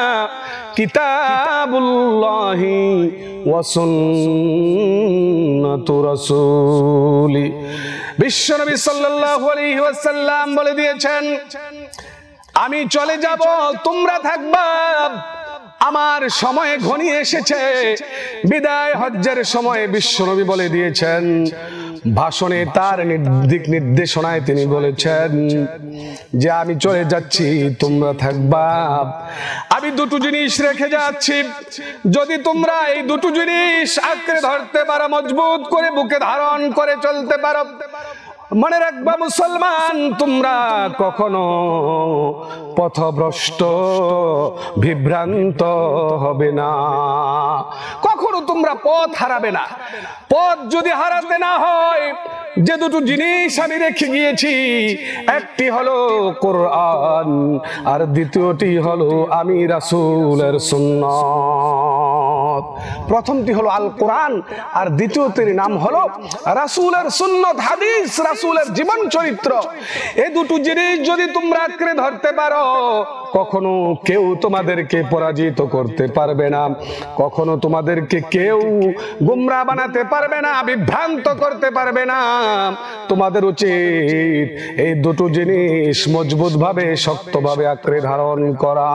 কিতাবুল্লাহি ওয়া সুন্নাতু রাসূলি। বিশ্বনবী সাল্লাল্লাহু আলাইহি ওয়াসাল্লাম বলে দিয়েছেন, আমি চলে যাব, তোমরা থাকবা, আমার সময় ঘনিয়ে এসেছে। বিদায় হজ্জের সময় বিশ্বনবী বলে দিয়েছেন, ভাষণে তার দিক নির্দেশনায় তিনি বলেছেন যে আমি চলে যাচ্ছি, তোমরা থাকবা। আমি দুটো জিনিস রেখে যাচ্ছি, যদি তোমরা এই দুটো জিনিস আঁকড়ে ধরতে পারো, মজবুত করে বুকে ধারণ করে চলতে পারো, মনে রাখবা মুসলমান, তোমরা কখনো পথভ্রষ্ট বিভ্রান্ত হবে না, কখনো তোমরা পথ হারাবে না। পথ যদি হারাতে না হয়, যে দুটো জিনিস আমি রেখে গিয়েছি, একটি হলো কোরআন আর দ্বিতীয়টি হলো আমি রাসূলের সুন্নাত। প্রথমটি হলো আল কোরআন আর দ্বিতীয়টির নাম হলো রাসূলের সুন্নাত, হাদিস, রাসূলের জীবন চরিত্র। এই দুটো জিনিস যদি তোমরা আঁকড়ে ধরতে পারো, কখনো কেউ তোমাদেরকে পরাজিত করতে পারবে না, কখনো তোমাদেরকে কেউ গোমরা বানাতে পারবে না, বিভ্রান্ত করতে পারবে না। তোমাদের উচিত এই দুটো জিনিস মজবুত ভাবে, শক্ত ভাবে আঁকড়ে ধারণ করা।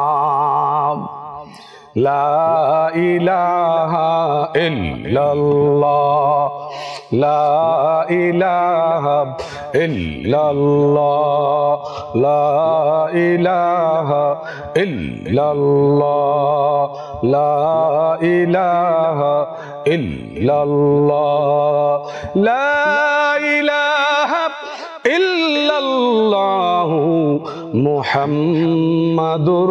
লা ইলাহা ইল্লাল্লাহ, লা ইলাহা ইল্লাল্লাহ, লা ইলাহা ইল্লাল্লাহ, লা ইলাহা ইল্লাল্লাহ, লা ইলাহা ইল্লাল্লাহু মুহাম্মাদুর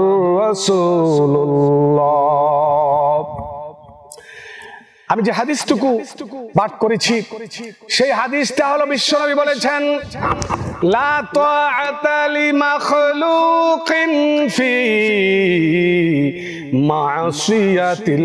রাসূলুল্লাহ। আমি যে হাদিসটুকু পাঠ করেছি, সেই হাদিসটা হলো বিশ্বনবী বলেছেন, লা তাআতা লিমাখলুকিন ফি মাসিয়াতিল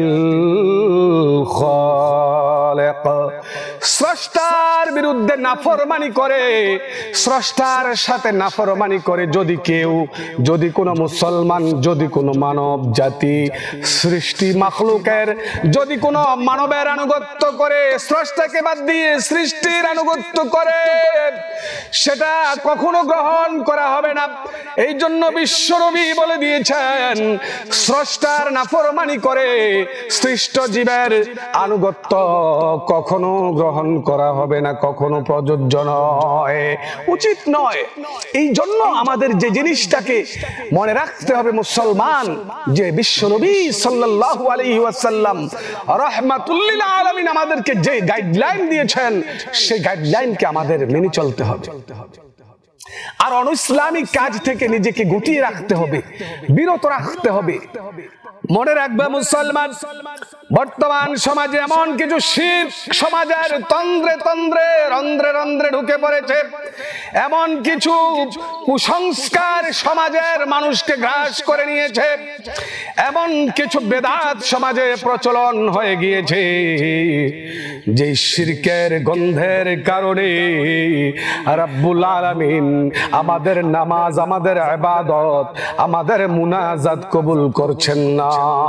খালিক। স্রষ্টার বিরুদ্ধে নাফরমানি করে, স্রষ্টার সাথে নাফরমানি করে যদি কেউ, যদি কোনো মুসলমান, যদি কোনো মানব জাতি, সৃষ্টি মাখলুকের যদি কোনো মানবের আনুগত্য করে, স্রষ্টাকে বাদ দিয়ে সৃষ্টির আনুগত্য করে, সেটা কখনো গ্রহণ করা হবে না। এই জন্য বিশ্বনবী বলে দিয়েছেন, স্রষ্টার নাফরমানি করে সৃষ্ট জীবের আনুগত্য কখনো গ্রহণ করা হবে না, কখনো প্রযোজ্য নয়, উচিত নয়। এই জন্য আমাদের যে জিনিসটাকে মনে রাখতে হবে মুসলমান, যে বিশ্বনবী সাল্লাল্লাহু আলাইহি ওয়াসাল্লাম রাহমাতুল লিল আলামিন আমাদেরকে যে গাইডলাইন দিয়েছেন, সেই গাইডলাইনকে আমাদের মেনে চলতে হবে। আর অনইসলামিক কাজ থেকে নিজেকে গুটিয়ে রাখতে হবে, বিরত রাখতে হবে। মনে রাখবে মুসলমান, বর্তমান সমাজে এমন কিছু শিরক সমাজের তন্দ্রে তন্দ্রে রন্ধ্রে রন্ধ্রে ঢুকে পড়েছে, এমন কিছু কুসংস্কার সমাজের মানুষকে গ্রাস করে নিয়েছে, এমন কিছু বেদাত সমাজে প্রচলন হয়ে গিয়েছে, যে শিরকের গন্ধের কারণে রব্বুল আলামিন আমাদের নামাজ, আমাদের ইবাদত, আমাদের মুনাজাত কবুল করছেন না।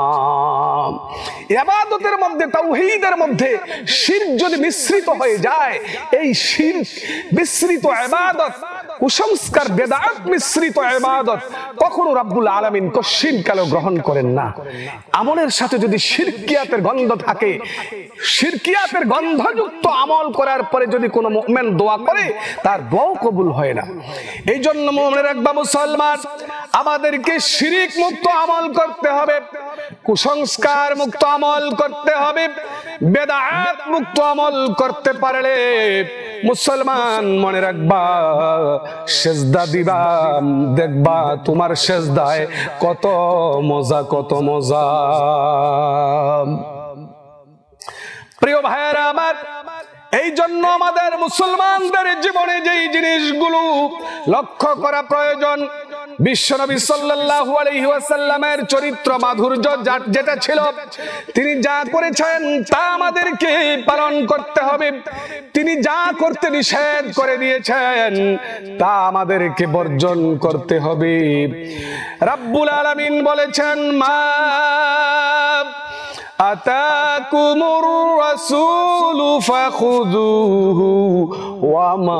ইবাদতের মধ্যে, তাওহীদের মধ্যে শিরক যদি মিশ্রিত হয়ে যায়, এই শিরক মিশ্রিত ইবাদত, কুসংস্কার বেদাত মিশ্রিত ইবাদত কখনো রব্বুল আলামিন কশিন কালো গ্রহণ করেন না। আমলের সাথে যদি শিরকিয়াতের গন্ধ থাকে, শিরকিয়াতের গন্ধযুক্ত আমল করার পরে যদি কোনো মুমিন দোয়া করে, তার দোয়াও কবুল হয় না। এই জন্য মনে রাখবা মুসলমান, আমাদেরকে শিরিক মুক্ত আমল করতে হবে, কুসংস্কার মুক্ত আমল করতে হবে, বেদাত মুক্ত আমল করতে পারলে মুসলমান মনে রাখবা, সেজদা দিবা, দেখবা তোমার সেজদায় কত মজা, কত মজা। প্রিয় ভাইয়েরা আমার, এই জন্য আমাদের মুসলমানদের জীবনে যেই জিনিসগুলো লক্ষ্য করা প্রয়োজন, বিশ্বনবী সাল্লাল্লাহু আলাইহি ওয়াসাল্লামের চরিত্র মাধুর্য যেটা ছিল, তিনি যা করেছেন তা আমাদেরকে পালন করতে হবে। তিনি যা করতে নিষেধ করে দিয়েছেন তা আমাদেরকে বর্জন করতে হবে। রাব্বুল আলামিন বলেছেন, মা আতাকুমুর রাসূলু ফাখুযুহু ওয়া মা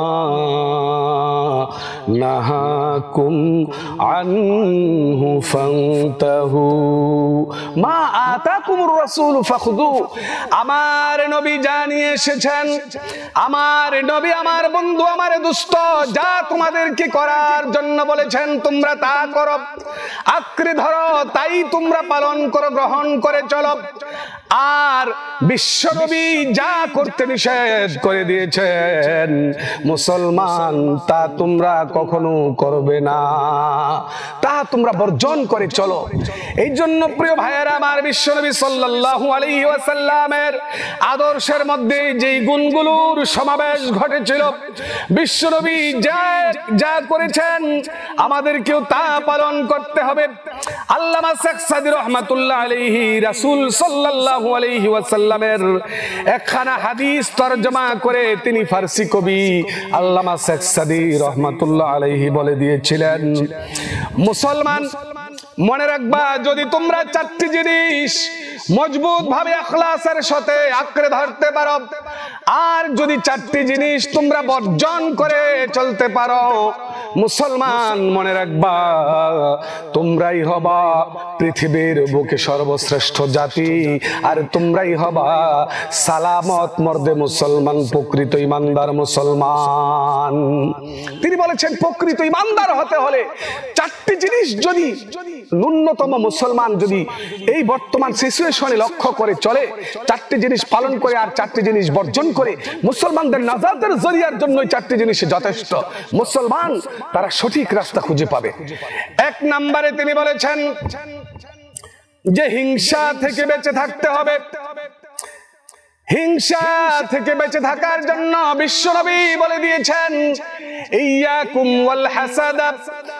নাহাকুম আনহু ফান্তাহু। মা আতাকুমুর রাসূলু ফাখুযুহু, আমার নবী যা নিয়ে এসেছেন, আমার নবী, আমার বন্ধু, আমার দোস্ত যা তোমাদেরকে করার জন্য বলেছেন তোমরা তা করো, আঁকড়ে ধরো, তাই তোমরা পালন করো, গ্রহণ করে চলো। আর বিশ্বনবী যা করতে নিষেধ করে দিয়েছেন মুসলমান, তা তোমরা কখনো করবে না, তা তোমরা বর্জন করে চলো। এই জন্য প্রিয় ভাইয়েরা আমার, বিশ্বনবী সাল্লাল্লাহু আলাইহি ওয়াসাল্লামের আদর্শের মধ্যে যেই গুণগুলোর সমাবেশ ঘটেছিল, বিশ্বনবী যা যা করেছেন আমাদেরকেও তা পালন করতে হবে। আল্লামা শেখ সাদী রহমাতুল্লাহ আলাইহি রাসূল সাল্লাল্লাহু আলাইহি ওয়াসাল্লামের একখানা হাদিস তরজমা করে তিনি ফারসি কবি আল্লামা শেখ সাদী রহমাতুল্লাহ আলাইহি বলে দিয়েছিলেন, মুসলমান মনে রাখবা, যদি তোমরা চারটি জিনিস মজবুত ভাবে ইখলাসের সাথে আঁকড়ে ধরতে পারো, আর যদি চারটি জিনিস তোমরা বর্জন করে চলতে পারো, মুসলমান মনে রাখবা, তোমরাই হবা পৃথিবীর বুকে সর্বশ্রেষ্ঠ জাতি, আর তোমরাই হবা সালামত মর্দে মুসলমান, প্রকৃত ইমানদার মুসলমান। তিনি বলেছেন, প্রকৃত ইমানদার হতে হলে চারটি জিনিস যদি ন্যূনতম মুসলমান যদি এই বর্তমান সিচুয়েশনে লক্ষ্য করে চলে, চারটি জিনিস পালন করে আর চারটি জিনিস বর্জন করে, মুসলমানদের নাজাতের জরিয়ার জন্য চারটি জিনিস যথেষ্ট। মুসলমান তারা সঠিক রাস্তা খুঁজে পাবে। এক নম্বরে তিনি বলেছেন যে হিংসা থেকে বেঁচে থাকতে হবে। হিংসা থেকে বেঁচে থাকার জন্য বিশ্বনবী বলে দিয়েছেন, ইয়াকুম ওয়াল হাসাদা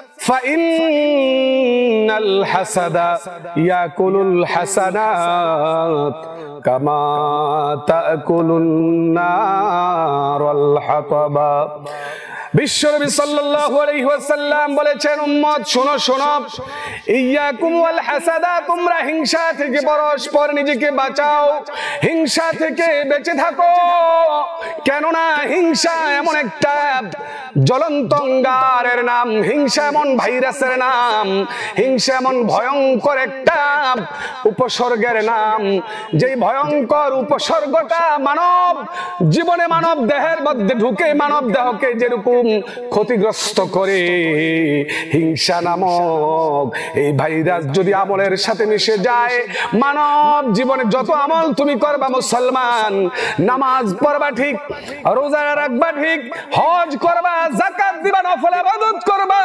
ফাইন্নাল হাসাদা ইয়াকুলুল হাসানাত কামা তাকুলুন নারুল হাতাবা। বিশ্বনবী সাল্লাল্লাহু আলাইহি ওয়াসাল্লাম বলেছেন, উম্মত শোনো শোনো, ইয়াকুম ওয়াল হাসাদা, তোমরা হিংসা থেকে পরস্পর নিজেকে বাঁচাও, হিংসা থেকে বেঁচে থাকো। কেননা হিংসা এমন একটা জ্বলন্ত অঙ্গারের নাম, হিংসা এমন ভাইরাসের নাম, হিংসা এমন ভয়ঙ্কর একটা উপসর্গের নাম, যেই ভয়ঙ্কর উপসর্গটা মানব জীবনে, মানব দেহের মধ্যে ঢুকে মানব দেহকে যেরকম ক্ষতিগ্রস্ত করে, হিংসা নামক এই ভাইরাস যদি আমলের সাথে মিশে যায়, মানব জীবনে যত আমল তুমি করবা মুসলমান, নামাজ পড়বা ঠিক, রোজা রাখবা ঠিক, হজ করবা, যাকাত দিবা, নফল ইবাদত করবা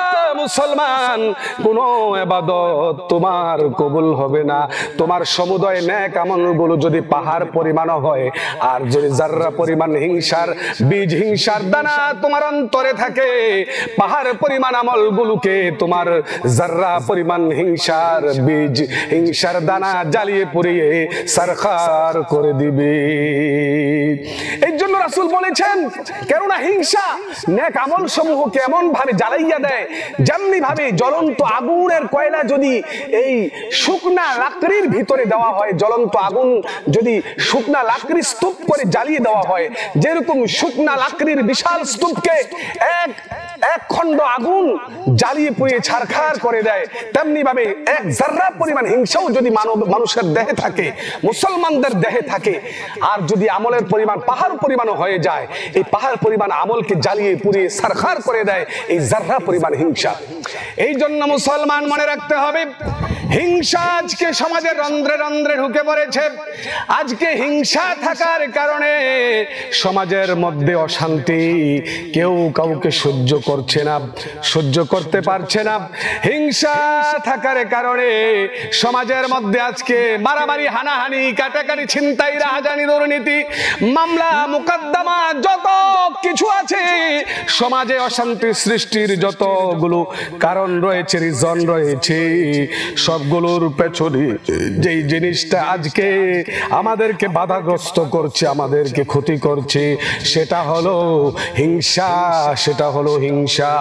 মুসলমান, কোনো ইবাদত তোমার কবুল হবে না। তোমার সমুদয় নেক আমলগুলো যদি পাহাড় পরিমাণ হয়, আর যদি জাররা পরিমাণ হিংসার বীজ, হিংসার দানা তোমার অন্তরে থাকে, পাহাড় পরিমাণ আমলগুলোকে তোমার জাররা পরিমাণ হিংসার বীজ, হিংসার দানা জ্বালিয়ে পুড়িয়ে সারখার করে দিবে। এই জন্য রাসূল বলেছেন, কেননা হিংসা নেক আমল সমূহকে এমন ভাবে জ্বালাইয়া দেয়, যেমনি ভাবে জ্বলন্ত আগুনের কয়লা যদি এই শুকনা লাকড়ির ভিতরে দেওয়া হয়, জ্বলন্ত আগুন যদি শুকনা লাকড়ি স্তূপ করে জ্বালিয়ে দেওয়া হয়, যেরকম শুকনা লাকড়ির বিশাল স্তূপকে এক এক খণ্ড আগুন জ্বালিয়ে পুড়িয়ে ছারখার করে দেয়, তেমনি ভাবে এক জাররা পরিমাণ হিংসাও যদি মানব মানুষের দেহে থাকে, মুসলমানদের দেহে থাকে, আর যদি আমলের পরিমাণ পাহাড় পরিমাণও হয়ে যায়, এই পাহাড় পরিমাণ আমলকে জ্বালিয়ে পুড়িয়ে ছারখার করে দেয় এই জাররা পরিমাণ হিংসা। এই জন্য মুসলমান মনে রাখতে হবে, হিংসা আজকে সমাজের রন্ধ্রে রন্ধ্রে ঢুকে পড়েছে। আজকে হিংসা থাকার কারণে সমাজের মধ্যে অশান্তি, কেউ কাউকে সহ্য করছে না, সহ্য করতে পারছে না। হিংসা থাকার কারণে সমাজের মধ্যে আজকে মারামারি, হানাহানি, কাটাকাটি, ছিনতাই, রাহাজানি, দুর্নীতি, মামলা, মুকদ্দমা, যত কিছু আছে সমাজে অশান্তি সৃষ্টির যতগুলো কারণ রয়েছে, রিজন রয়েছে, সবগুলোর পেছনে যেই জিনিসটা আজকে আমাদেরকে বাধাগ্রস্ত করছে, আমাদেরকে ক্ষতি করছে, সেটা হলো হিংসা, সেটা হলো হিংসা।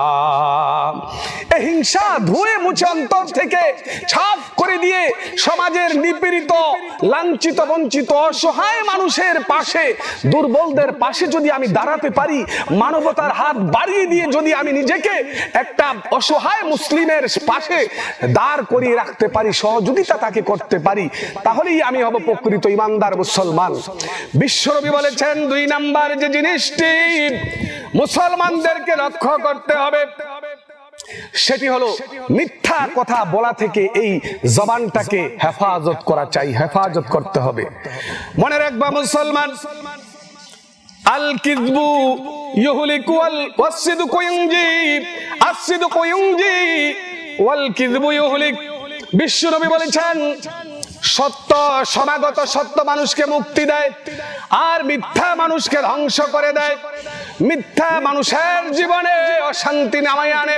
এই হিংসা ধুয়ে মুছে অন্তর থেকে ছাপ করে দিয়ে সমাজের নিপীড়িত, লাঞ্ছিত, বঞ্চিত, অসহায় মানুষের পাশে, দুর্বলদের পাশে যদি আমি দাঁড়াতে পারি, মানবতার হাত বাড়িয়ে দিয়ে যদি আমি নিজেকে একটা অসহায় মুসলিমের পাশে দাঁড় করিয়ে রাখতে পারি, সহযোগিতা তাকে করতে পারি, তাহলেই আমি হব প্রকৃত ইমানদার মুসলমান। বিশ্বনবী বলেছেন, দুই নাম্বার যে জিনিসটি মুসলমানদেরকে লক্ষ্য করতে হবে সেটি হলো মিথ্যা কথা বলা থেকে এই জবানটাকে হেফাজত করা চাই, হেফাজত করতে হবে। মনে রাখবা মুসলমান, আল কিযবু ইউহলিকু ওয়াস সিদকু ইউনজি, আস সিদকু ইউনজি ওয়াল কিযবু ইউহলিক। বিশ্বনবী বলেছেন, সত্য সমাগত সত্য মানুষকে মুক্তি দেয়, আর মিথ্যা মানুষকে ধ্বংস করে দেয়। মিথ্যা মানুষের জীবনে অশান্তি নামায় আনে,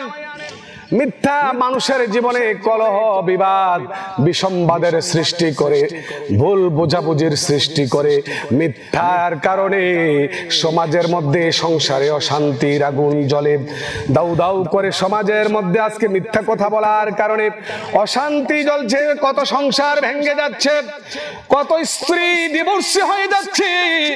মিথ্যা মানুষের জীবনে কলহ, বিবাদ, বিসম্বাদের সৃষ্টি করে, ভুল বোঝাবুঝির সৃষ্টি করে। মিথ্যার কারণে সমাজের মধ্যে, সংসারে অশান্তির আগুন জ্বলে, দাউ দাউ করে সমাজের মধ্যে আজকে মিথ্যা কথা বলার কারণে অশান্তি জ্বলছে, কত সংসার ভেঙে যাচ্ছে, কত স্ত্রী ডিভোর্সি হয়ে যাচ্ছে,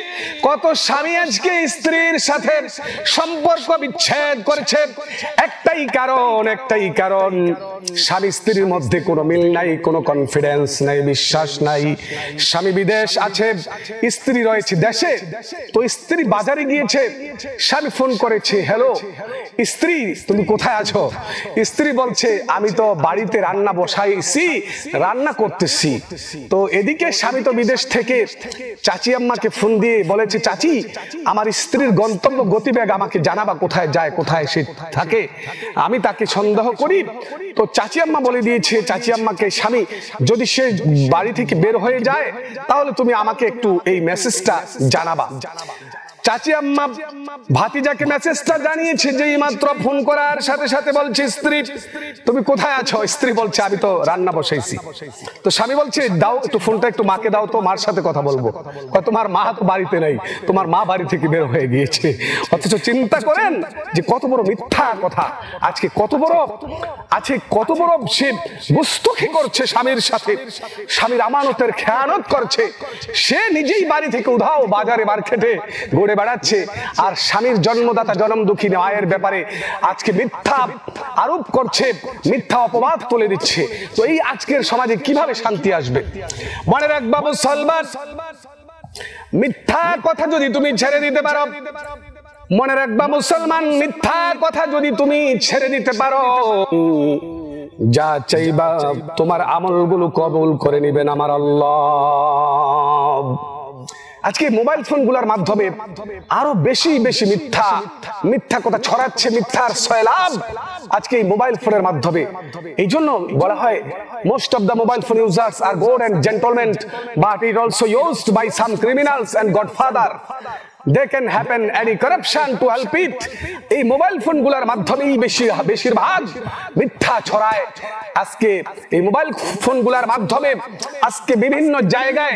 কত স্বামী আজকে স্ত্রীর সাথে সম্পর্ক বিচ্ছেদ করেছে। একটাই কারণ, একটাই কারণ, স্বামী স্ত্রীর মধ্যে কোনো মিল নাই, কোনো কনফিডেন্স নাই, বিশ্বাস নাই। স্বামী বিদেশ আছে, স্ত্রী রয়েছে দেশে, তো স্ত্রী বাজারে গিয়েছে, স্বামী ফোন করেছে, হ্যালো স্ত্রী তুমি কোথায় আছো? স্ত্রী বলছে, আমি তো বাড়িতে রান্না বসাইছি, রান্না করতেছি। তো এদিকে স্বামী তো বিদেশ থেকে চাচি আম্মাকে ফোন দিয়ে বলেছে, চাচি আমার স্ত্রীর গন্তব্য গতিবেগ আমাকে জানাবা, কোথায় যায়, কোথায় সে থাকে, আমি তাকে সন্দেহ করি। তো চাচি আম্মা বলে দিয়েছে চাচি আম্মাকে, স্বামী যদি সে বাড়ি থেকে বের হয়ে যায় তাহলে তুমি আমাকে একটু এই মেসেজটা জানাবা। চাচি আম্মা ভাতিজাকে মেসেজটা জানিয়েছে, যেই মাত্র ফোন করার সাথে সাথে বলছে, স্ত্রী তুমি কোথায় আছো? স্ত্রী বলছে, আমি তো রান্না বসাইছি। তো স্বামী বলছে, দাও একটু ফোনটা, একটু মাকে দাও তো, মার সাথে কথা বলবো। তোমার মা তো বাড়িতে নেই, তোমার মা বাড়ি থেকে বের হয়ে গিয়েছে। অথচ চিন্তা করেন যে কত বড় মিথ্যা কথা আজকে, কত বড় আছে, কত বড় সে গুস্তাখি করছে স্বামীর সাথে, স্বামীর আমানতের খেয়ানত করছে। সে নিজেই বাড়ি থেকে উধাও বাজারে মার্কেটে ঘুরে বেড়াচ্ছে, আর স্বামীর জন্মদাতা জনম দুঃখী মায়ের ব্যাপারে আজকে মিথ্যা আরোপ করছে, মিথ্যা অপবাদ তুলে দিচ্ছে। তো এই আজকের সমাজে কিভাবে শান্তি আসবে? মনে রাখবা মুসলমান, মিথ্যা কথা যদি তুমি ছেড়ে দিতে পারো, মনে রাখবা মুসলমান, মিথ্যা কথা যদি তুমি ছেড়ে দিতে পারো, যা চাইবা তোমার আমলগুলো কবুল করে নেবেন আমার আল্লাহ। আজকে মোবাইল ফোনগুলোর মাধ্যমে আরো বেশি বেশি মিথ্যা মিথ্যা কথা ছড়াচ্ছে, মিথ্যার সয়লাব আজকে এই মোবাইল ফোনের মাধ্যমে। এই জন্য বলা হয় most of the mobile phone users are good and gentleman, but it also used by some criminals and godfather. They can happen any corruption to help it. এই মোবাইল ফোনগুলোর মাধ্যমেই বেশি বেশিরভাগ মিথ্যা ছড়ায়। আজকে এই মোবাইল ফোনগুলোর মাধ্যমে আজকে বিভিন্ন জায়গায়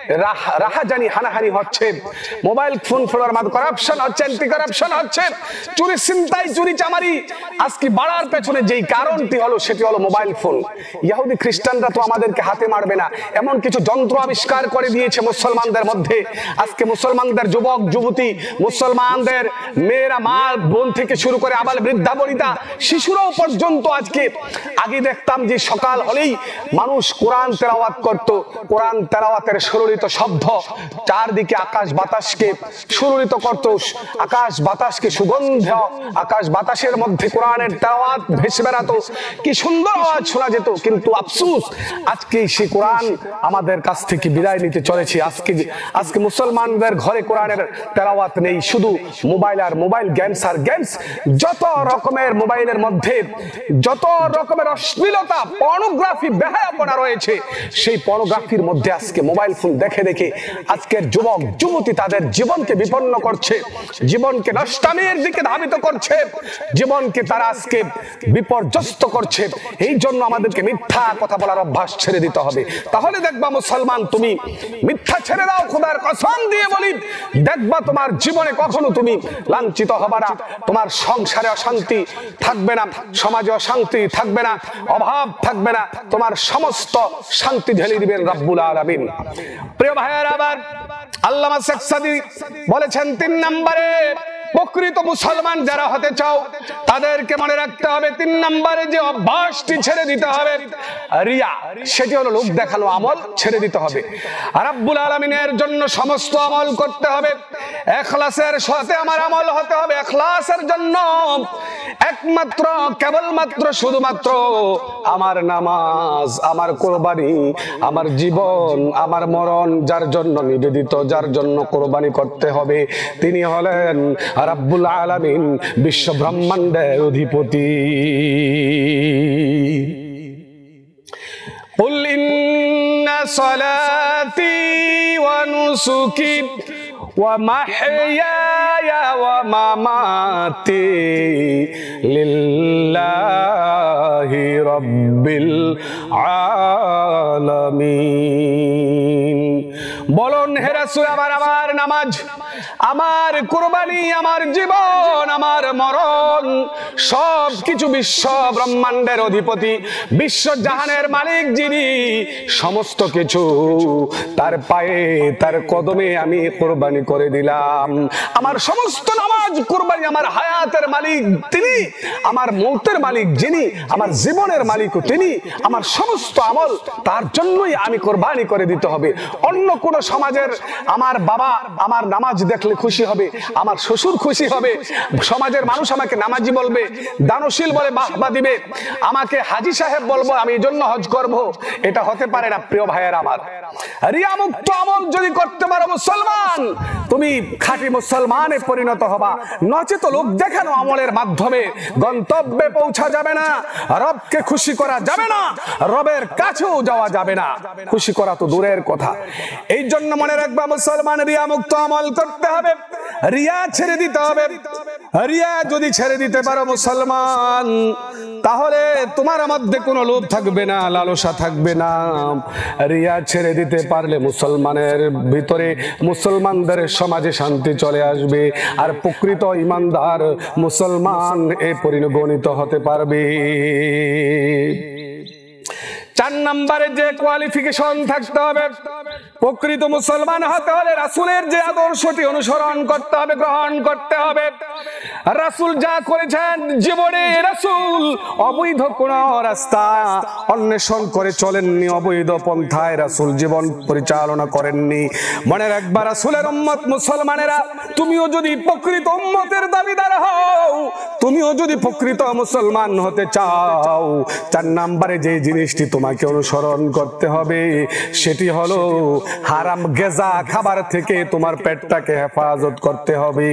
রাহাজানি হানাহানি হচ্ছে, মোবাইল ফোন ফোনের মাধ্যমে করাপশন হচ্ছে, অ্যান্টি করাপশন হচ্ছে, চুরি ছিনতাই চুরি চামারি আজকে বাড়ার পেছনে যেই কারণটি হলো সেটি হলো মোবাইল ফোন। ইহুদি খ্রিস্টানরা তো আমাদেরকে হাতে মারবে না, এমন কিছু যন্ত্র আবিষ্কার করে দিয়েছে মুসলমানদের মধ্যে। আজকে মুসলমানদের যুবক যুবতী, মুসলমানদের মেয়েরা, মা বোন থেকে শুরু করে আবার বৃদ্ধা বনিতা শিশুরাও পর্যন্ত আজকে, আগে দেখতাম যে সকাল হলেই মানুষ কোরআন তেলাওয়াত করত, কোরআন তেলাওয়াতের সুরলিত শব্দ চারদিকে আকাশ বাতাসকে সুরলিত করত, আকাশ বাতাসকে সুগন্ধ, আকাশ বাতাসের মধ্যে কোরআনের তেলাওয়াত ভেসে বেড়াতো, কি সুন্দর আওয়াজ শোনা যেত। কিন্তু আফসোস আজকে সেই কোরআন আমাদের কাছ থেকে বিদায় নিতে চলেছে। আজকে আজকে মুসলমানদের ঘরে কোরআনের তেলাওয়াত নেই, শুধু মোবাইল আর মোবাইল, গেমস আর গেমস। যত রকমের মোবাইলের মধ্যে যত রকমের অশ্লীলতা, পর্নোগ্রাফি, বেহায়াপনা রয়েছে, সেই পর্নোগ্রাফির মধ্যে আজকে মোবাইল ফোন দেখে দেখে আজকের যুবক যুবতী তাদের জীবনকে বিপন্ন করছে, জীবনকে নষ্টামির দিকে ধাবিত করছে, জীবনকে তারা আজকে বিপর্যস্ত করছে। এই জন্য আমাদেরকে মিথ্যা কথা বলার অভ্যাস ছেড়ে দিতে হবে। তাহলে দেখবা মুসলমান, তুমি মিথ্যা ছেড়ে দাও, খোদার কসম দিয়ে বলি, দেখবা তোমার জীবনে কখনো তুমি লাঞ্ছিত হবে না, তোমার সংসারে অশান্তি থাকবে না, সমাজে অশান্তি থাকবে না, অভাব থাকবে না, তোমার সমস্ত শান্তি ঢেলে দিবেন রব্বুল আলামিন। প্রিয় ভাইয়েরা, আবার আল্লামা শেখ সাদী বলেছেন, তিন নম্বরে প্রকৃত মুসলমান যারা হতে চাও তাদেরকে মনে রাখতে হবে, তিন নম্বরে যে অভ্যাসটি ছেড়ে দিতে হবে রিয়া, সেটি হলো লোক দেখানো আমল ছেড়ে দিতে হবে। রব্বুল আলামিনের জন্য সমস্ত আমল করতে হবে, ইখলাসের সাথে আমার আমল হতে হবে। ইখলাসের জন্য একমাত্র কেবলমাত্র শুধুমাত্র আমার নামাজ, আমার কোরবানি, আমার জীবন, আমার মরণ যার জন্য নিবেদিত, যার জন্য কোরবানি করতে হবে, তিনি হলেন রব্বুল আলামিন, বিশ্ব ব্রহ্মাণ্ডের অধিপতি। কুল ইন্না সলাতি ওয়া নুসুকি ওয়া মাহইয়ায়া ওয়া মামাতি লিল্লাহি রাব্বিল আলামিন। বলুন হে রাসূল, আমার আমার নামাজ, আমার কুরবানি, আমার জীবন, আমার মরণ সব কিছু বিশ্ব ব্রহ্মাণ্ডের অধিপতি, বিশ্ব জাহানের মালিক যিনি, সমস্ত কিছু তার পায়ে, তার কদমে আমি কুরবানি করে দিলাম। আমার সমস্ত নামাজ, কুরবানি, আমার হায়াতের মালিক তিনি, আমার মৌতের মালিক যিনি, আমার জীবনের মালিকও তিনি, আমার সমস্ত আমল তার জন্যই আমি কুরবানি করে দিতে হবে। অন্য কোন সমাজের আমার বাবা আমার নামাজ দেখলে খুশি হবে, আমার শ্বশুর খুশি হবে, সমাজের মানুষ আমাকে নামাজি বলবে, দানশীল বলে বাহবা দিবে, আমাকে হাজী সাহেব বলবো, আমি এই জন্য হজ করব, এটা হতে পারে না। প্রিয় ভাইয়ের আমার, রিয়া মুক্ত আমল যদি করতে পারো মুসলমান, তুমি খাঁটি মুসলমানে পরিণত হবা। নচেত লোক দেখানো আমলের মাধ্যমে গন্তব্যে পৌঁছা যাবে না, রবকে খুশি করা যাবে না, রবের কাছেও যাওয়া যাবে না, খুশি করা তো দূরের কথা। এই জন্য মনে রাখবা মুসলমান, রিয়া মুক্ত আমল করতে হবে, রিয়া ছেড়ে দিতে হবে। রিয়া যদি ছেড়ে দিতে পারো মুসলমান, তাহলে তোমার মধ্যে কোনো লোভ থাকবে না, লালসা থাকবে না। রিয়া ছেড়ে দিতে পারলে মুসলমানের ভিতরে, মুসলমানদের সমাজে শান্তি চলে আসবে, আর প্রকৃত ইমানদার মুসলমান এ পরিগণিত হতে পারবে। চার নম্বরে যে কোয়ালিফিকেশন থাকতে হবে, প্রকৃত মুসলমান হতে হলে রাসূলের যে আদর্শটি অনুসরণ করতে হবে, গ্রহণ করতে হবে। রাসূল যা করেছেন, জীবনে রাসূল অবৈধ কোন রাস্তা অন্বেষণ করে চলেননি, অবৈধ পন্থায় রাসূল জীবন পরিচালনা করেননি। মনে রাখবা রাসূলের উম্মত মুসলমানেরা, তুমিও যদি প্রকৃত উম্মতের দাবিদার হও, তুমিও যদি প্রকৃত মুসলমান হতে চাও, চার নম্বরে যে জিনিসটি তোমাকে অনুসরণ করতে হবে সেটি হলো হারাম গেজা খাবার থেকে তোমার পেটটাকে হেফাজত করতে হবে।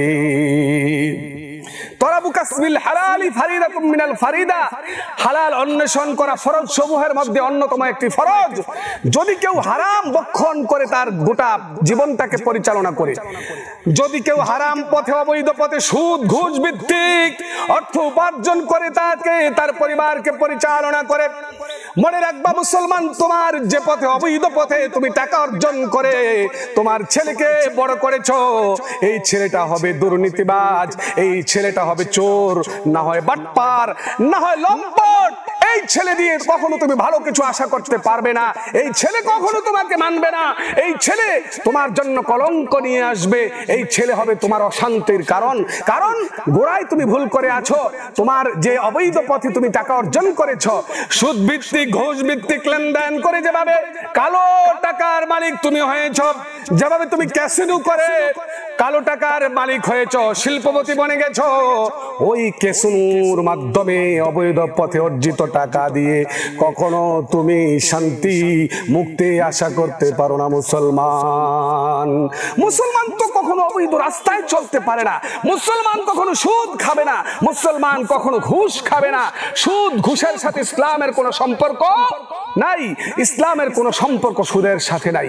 তরাবু কাসবিল হালালি ফারিদাতুম মিনাল ফারিদা, হালাল অন্বেষণ করা ফরজ সমূহের মধ্যে অন্যতম একটি ফরজ। যদি কেউ হারাম ভক্ষণ করে তার গোটা জীবনটাকে পরিচালনা করে, যদি কেউ হারাম পথে অবৈধ পথে সুদ ঘুষ ভিত্তিক অর্থ উপার্জন করে তাকে তার পরিবারকে পরিচালনা করে, মনে রাখবা মুসলমান, তোমার যে পথে অবৈধ পথে তুমি টাকা অর্জন করে তোমার ছেলেকে বড় করেছো, এই ছেলেটা হবে দুর্নীতিবাজ, এই ছেলেটা হবে চোর, না হয় বাটপার, না হয় লম্পট। এই ছেলে দিয়ে কখনো তুমি ভালো কিছু আশা করতে পারবে না, এই ছেলে কখনো তোমাকে মানবে না, এই ছেলে তোমার জন্য কলঙ্ক নিয়ে আসবে, এই ছেলে হবে তোমার অশান্তির কারণ। কারণ গোড়ায় তুমি ভুল করে আছো, তোমার যে অবৈধ পথে তুমি টাকা অর্জন করেছো, সুদ ভিত্তিক ঘুষ ভিত্তিক লেনদেন করে যেভাবে কালো টাকার মালিক তুমি হয়েছো, যেভাবে তুমি ক্যাসিনো করে কালো টাকার মালিক হয়েছো, শিল্পপতি বনে গেছো, ওই ক্যাসিনোর মাধ্যমে অবৈধ পথে অর্জিত টাকা দিয়ে কখনো তুমি শান্তি মুক্তি আশা করতে পারো না। মুসলমান মুসলমান তো কখনো অবৈধ রাস্তায় চলতে পারে না, মুসলমান কখনো সুদ খাবে না, মুসলমান কখনো ঘুষ খাবে না। সুদ ঘুষের সাথে ইসলামের কোনো সম্পর্ক নাই, ইসলামের কোনো সম্পর্ক সুদের সাথে নাই।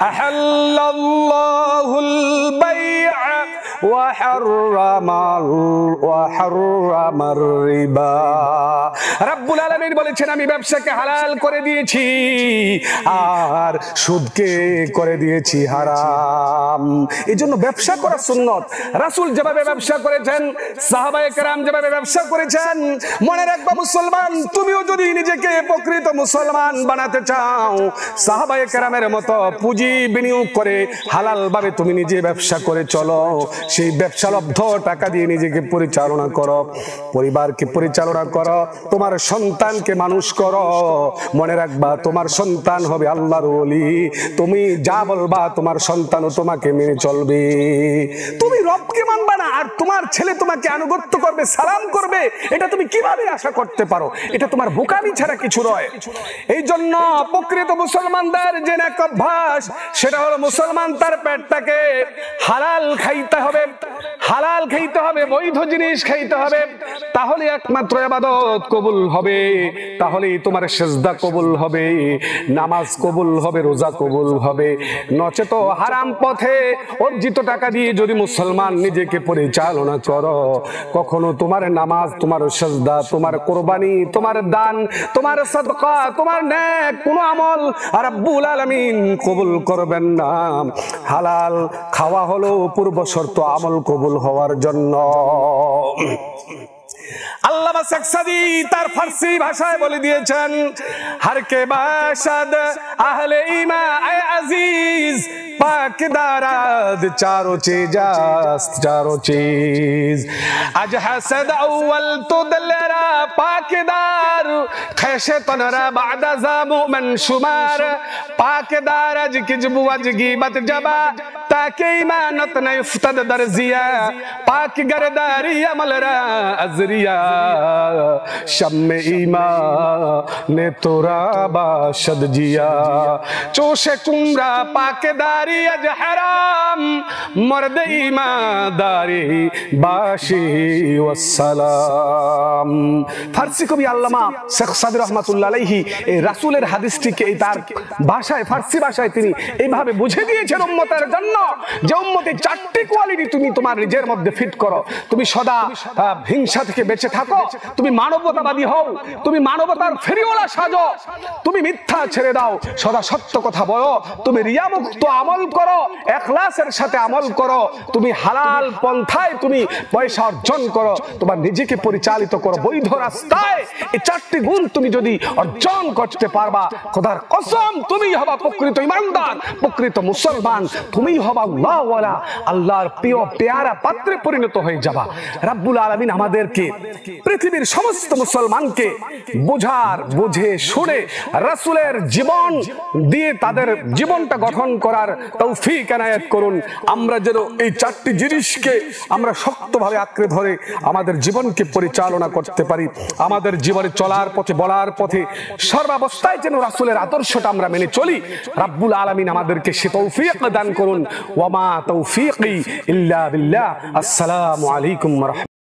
আহাল্লাল্লাহুল বাই'a ওয়া হাররামাল ওয়া হাররামার রিবা, রব্বুল আলামিন বলেছেন আমি ব্যবসাকে হালাল করে দিয়েছি আর সুদকে করে দিয়েছি হারাম। এজন্য ব্যবসা করা সুন্নত। রাসূল যেভাবে ব্যবসা করেছেন, সাহাবায়ে কেরাম যেভাবে ব্যবসা করেছেন, মনে রাখবা মুসলমান, তুমিও যদি নিজেকে প্রকৃত মুসলমান বানাতে চাও, সাহাবায়ে কেরামের মতো পুঁজি বিনিয়োগ করে হালাল ভাবে তুমি নিজে ব্যবসা করে চলো, সেই ব্যবসালব্ধ টাকা দিয়ে নিজেকে পরিচালনা করো, পরিবারকে পরিচালনা করো, তোমার সন্তানকে মানুষ করো। মনে রাখবা তোমার সন্তান হবে আল্লাহর ওলি, তুমি যা বলবা তোমার সন্তানও তোমাকে মেনে চলবে। তুমি রবকে মানবা না আর তোমার ছেলে তোমাকে আনুগত্য করবে, সালাম করবে, এটা তুমি কিভাবে আশা করতে পারো? এটা তোমার বোকামি ছাড়া কিছু নয়। এই জন্য প্রকৃত মুসলমানদের যে এক অভ্যাস, সেটা হলো মুসলমান তার পেটটাকে হালাল খাইতে হবে, হালাল খাইতে হবে, বৈধ জিনিস খাইতে হবে, তাহলে একমাত্র ইবাদত কবুল হবে, তাহলেই তোমার সিজদা কবুল হবে, নামাজ কবুল হবে, রোজা কবুল হবে। নচেত হারাম পথে অর্জিত টাকা দিয়ে যদি মুসলমান নিজেকে পরিচালনা করো, কখনো তোমার নামাজ, তোমার সিজদা, তোমার কোরবানি, তোমার দান, তোমার সাদকা, তোমার নেক কোনো আমল রব্বুল আলামিন কবুল করবেন না। হালাল খাওয়া হলো পূর্ব শর্ত আমল কবুল হওয়ার জন্য। আল্লামা সাকসাদি তার ফার্সি ভাষায় বলে দিয়েছেন, হর কে বাশাদ আহলে ঈমা আয় আজিজ পাক দারাদ চারো চিজ আস্ত চারো চিজ আজ হাসদ আউয়াল তো দলরা পাক দার খেশে তনরা বাদা যা মুমিন শুমার পাক দার আজ কিজবু আজ গীবত জবা তাকে ঈমানত না ইফতাদ দরজিয়া পাক গরদারি আমলরা আজরিয়া शम्मे ईमान ने तोरा बाशद जिया चोशे कुमरा पाकेदारी अज हराम मर्द ईमानदारी बाशी वस्सलाम। फारसी कवि আল্লামা শেখ সাদি রহমাতুল্লাহ আলাইহি এই রাসূলের হাদিসটিকে এই তার ভাষায়, ফারসি ভাষায় তিনি এইভাবে বুঝে দিয়েছেন উম্মতের জন্য যে উম্মতের চারটি কোয়ালিটি তুমি তোমার নিজের মধ্যে ফিট করো। তুমি সদা হিংসা থেকে বেঁচে থাকো, তুমি মানবতাবাদী হও, তুমি মানবতার ফেরিওয়ালা সাজো, তুমি মিথ্যা ছেড়ে দাও, সদা সত্য কথা বলো, তুমি রিয়ামুক্ত আমল আমল করো, ইখলাসের সাথে আমল করো, তুমি হালাল পন্থায় তুমি পয়সা অর্জন করো, তোমার নিজেকে পরিচালিত করো বৈধ রাস্তায়। এই চারটি গুণ তুমি যদি অর্জন করতে পারবা, খোদার কসম তুমি হবা প্রকৃত ইমানদার, প্রকৃত মুসলমান, তুমি হবা আল্লাহওয়ালা, আল্লাহর প্রিয় পেয়ারা পাত্রে পরিণত হয়ে যাবা। রাব্বুল আলামিন আমাদেরকে, পৃথিবীর সমস্ত মুসলমানকে বোঝার, বুঝে শুনে রাসূলের জীবন দিয়ে তাদের জীবনটা গঠন করার তৌফিক এনায়েত করুন। আমরা যেন এই চারটি জিনিসকে আমরা শক্তভাবে আঁকড়ে ধরে আমাদের জীবনকে পরিচালনা করতে পারি। আমাদের জীবনে চলার পথে, বলার পথে, সর্বাবস্থায় যেন রাসূলের আদর্শটা আমরা মেনে চলি। রাব্বুল আলামিন আমাদেরকে সে তৌফিক দান করুন। ওয়া মা তৌফিকি ইল্লা বিল্লাহ। আসসালামু আলাইকুম ওয়া রাহমাতুল্লাহ।